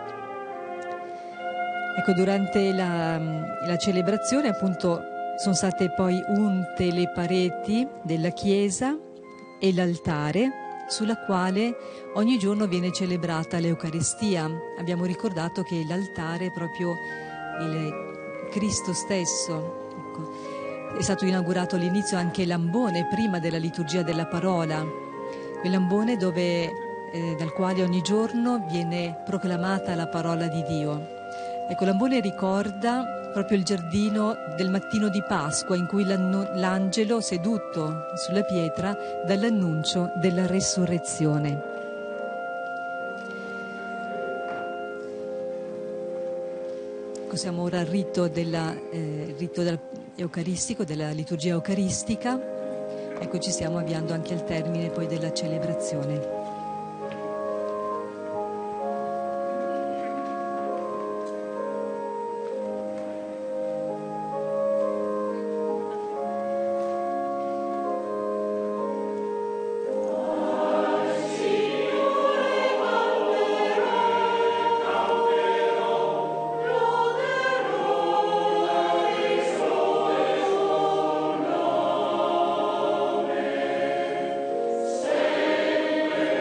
S2: Ecco, durante la, la celebrazione appunto sono state poi unte le pareti della chiesa e l'altare, sulla quale ogni giorno viene celebrata l'Eucaristia. Abbiamo ricordato che l'altare è proprio il Cristo stesso. Ecco. È stato inaugurato all'inizio anche l'ambone, prima della liturgia della parola, quell'ambone dove, eh, dal quale ogni giorno viene proclamata la parola di Dio. Ecco, l'ambone ricorda proprio il giardino del mattino di Pasqua, in cui l'angelo, seduto sulla pietra, dà l'annuncio della resurrezione. Ecco, siamo ora al rito, della, eh, rito del, eucaristico, della liturgia eucaristica. Ecco, ci stiamo avviando anche al termine poi della celebrazione.
S5: Sempre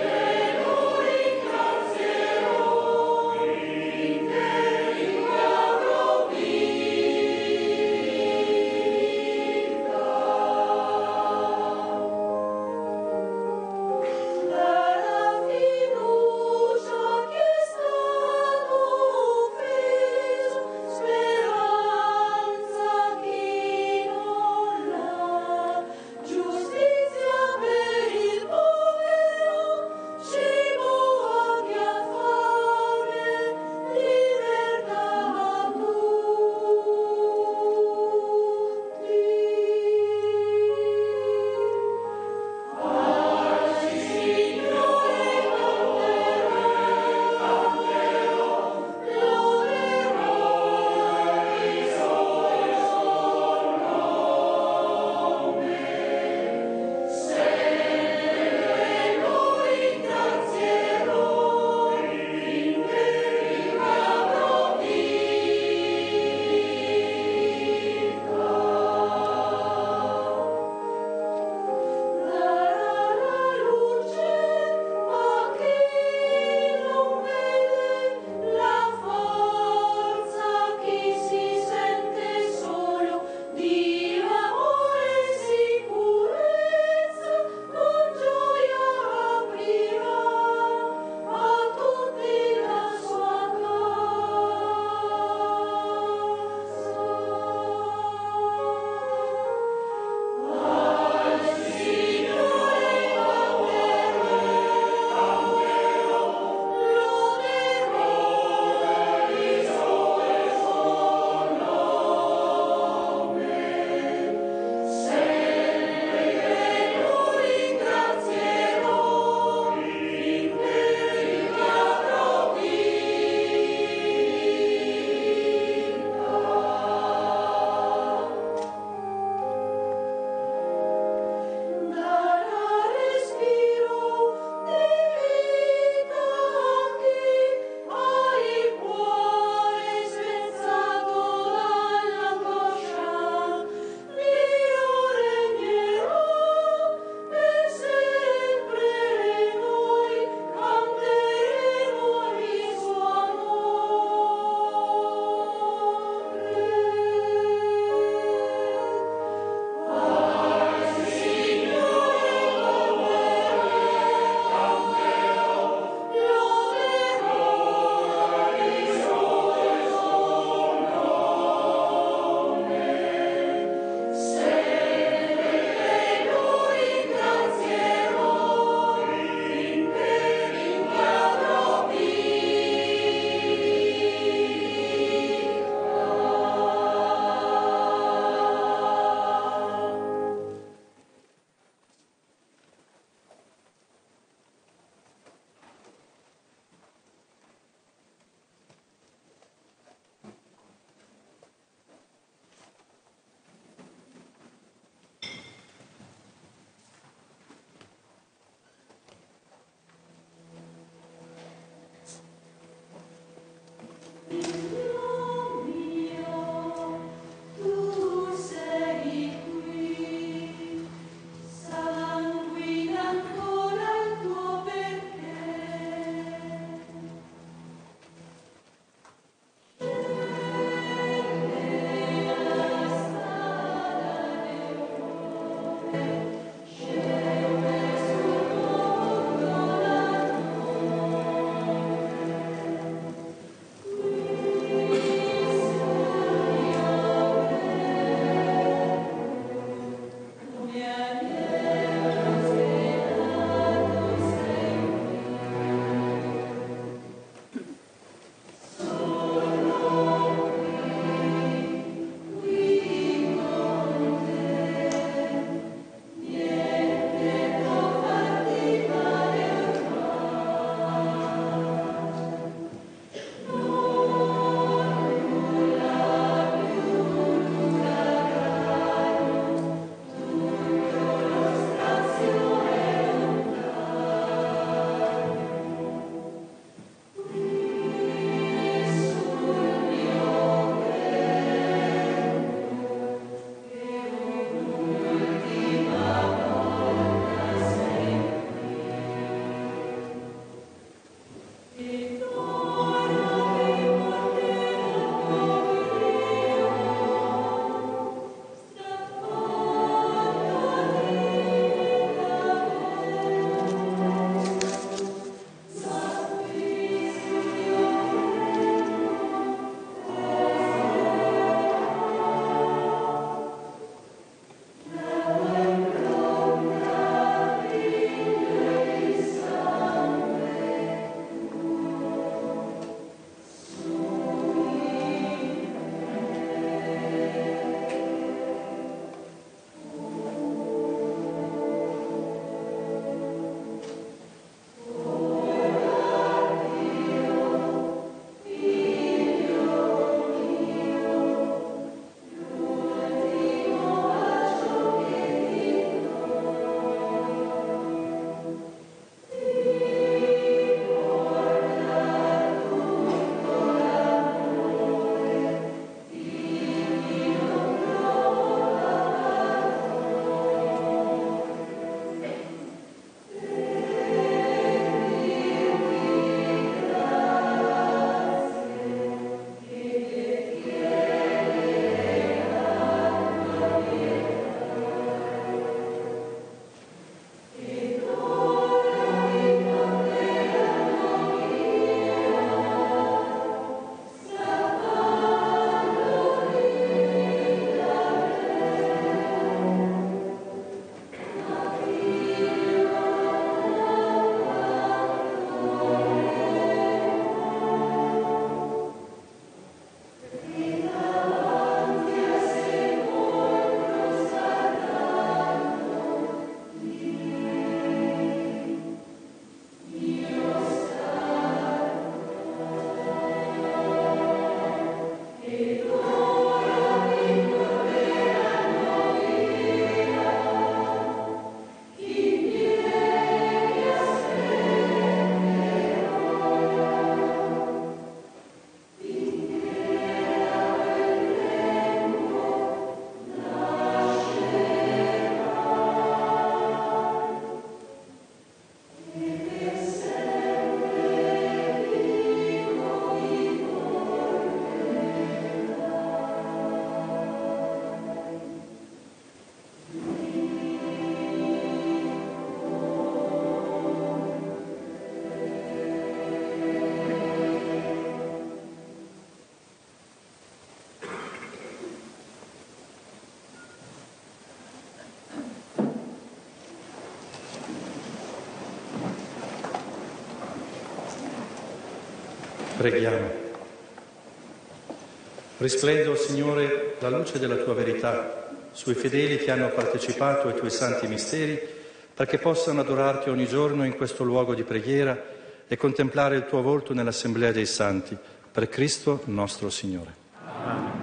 S3: Preghiamo. Risplenda, o Signore, la luce della tua verità sui fedeli che hanno partecipato ai tuoi santi misteri, perché possano adorarti ogni giorno in questo luogo di preghiera e contemplare il tuo volto nell'assemblea dei santi. Per Cristo nostro Signore. Amen.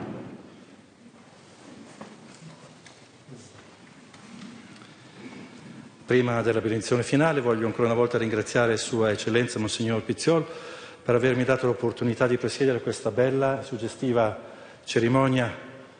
S3: Prima della benedizione finale voglio ancora una volta ringraziare Sua Eccellenza Monsignor Pizziol per avermi dato l'opportunità di presiedere questa bella e suggestiva cerimonia,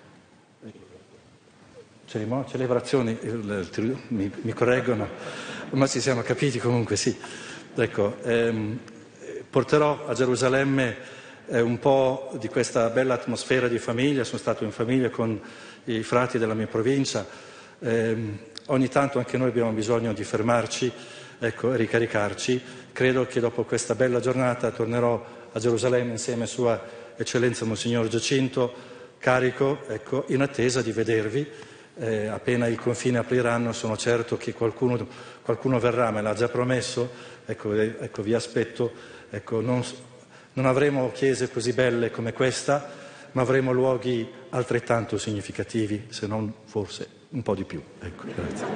S3: cerimonia celebrazioni, mi, mi correggono, ma ci siamo capiti comunque, sì. Ecco, ehm, porterò a Gerusalemme eh, un po' di questa bella atmosfera di famiglia. Sono stato in famiglia con i frati della mia provincia. Ehm, ogni tanto anche noi abbiamo bisogno di fermarci, ecco, e ricaricarci. Credo che dopo questa bella giornata tornerò a Gerusalemme insieme a Sua Eccellenza Monsignor Giacinto, carico, ecco, in attesa di vedervi. Eh, appena i confini apriranno sono certo che qualcuno, qualcuno verrà, me l'ha già promesso, ecco, eh, ecco vi aspetto. Ecco, non, non avremo chiese così belle come questa, ma avremo luoghi altrettanto significativi, se non forse un po' di più. Ecco, grazie.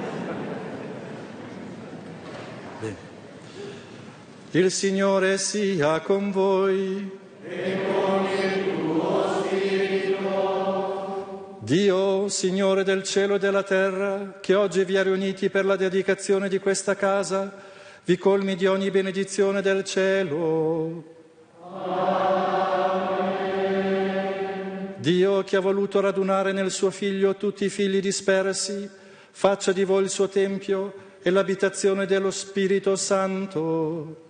S3: Bene. Il Signore sia con voi.
S5: E con il tuo spirito.
S3: Dio, Signore del cielo e della terra, che oggi vi ha riuniti per la dedicazione di questa casa, vi colmi di ogni benedizione del cielo. Amen. Dio, che ha voluto radunare nel suo Figlio tutti i figli dispersi, faccia di voi il suo Tempio e l'abitazione dello Spirito Santo.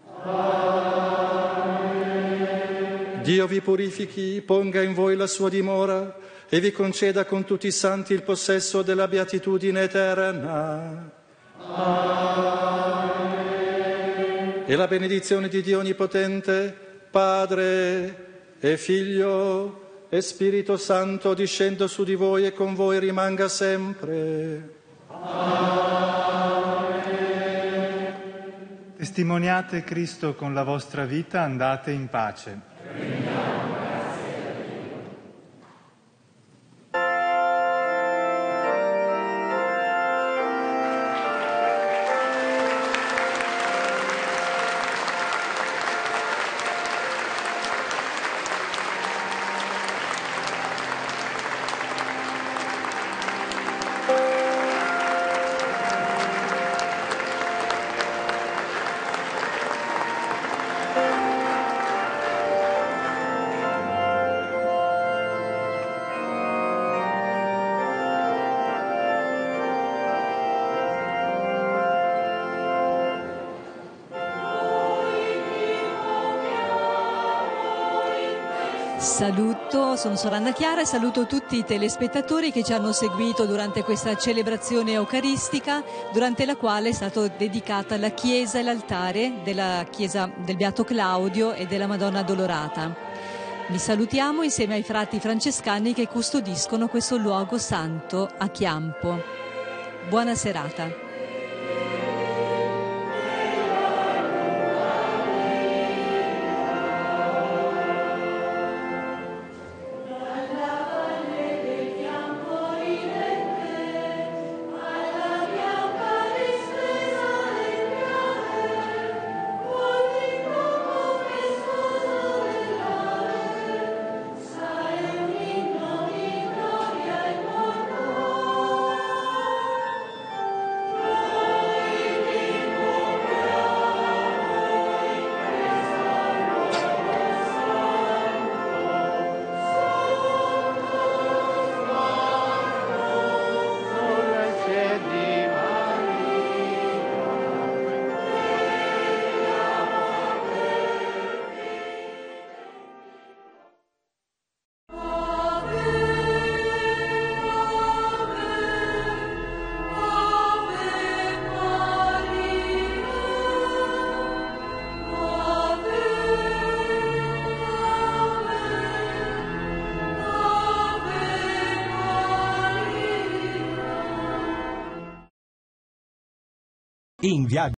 S3: Amen. Dio vi purifichi, ponga in voi la sua dimora e vi conceda con tutti i santi il possesso della beatitudine eterna. Amen. E la benedizione di Dio Onnipotente, Padre e Figlio e Spirito Santo discenda su di voi e con voi rimanga sempre.
S11: Amen. Testimoniate Cristo con la vostra vita, andate in pace.
S2: Saluto, sono Sorana Chiara e saluto tutti i telespettatori che ci hanno seguito durante questa celebrazione eucaristica, durante la quale è stata dedicata la chiesa e l'altare della chiesa del Beato Claudio e della Madonna Addolorata. Vi salutiamo insieme ai frati francescani che custodiscono questo luogo santo a Chiampo. Buona serata.
S16: In viaggio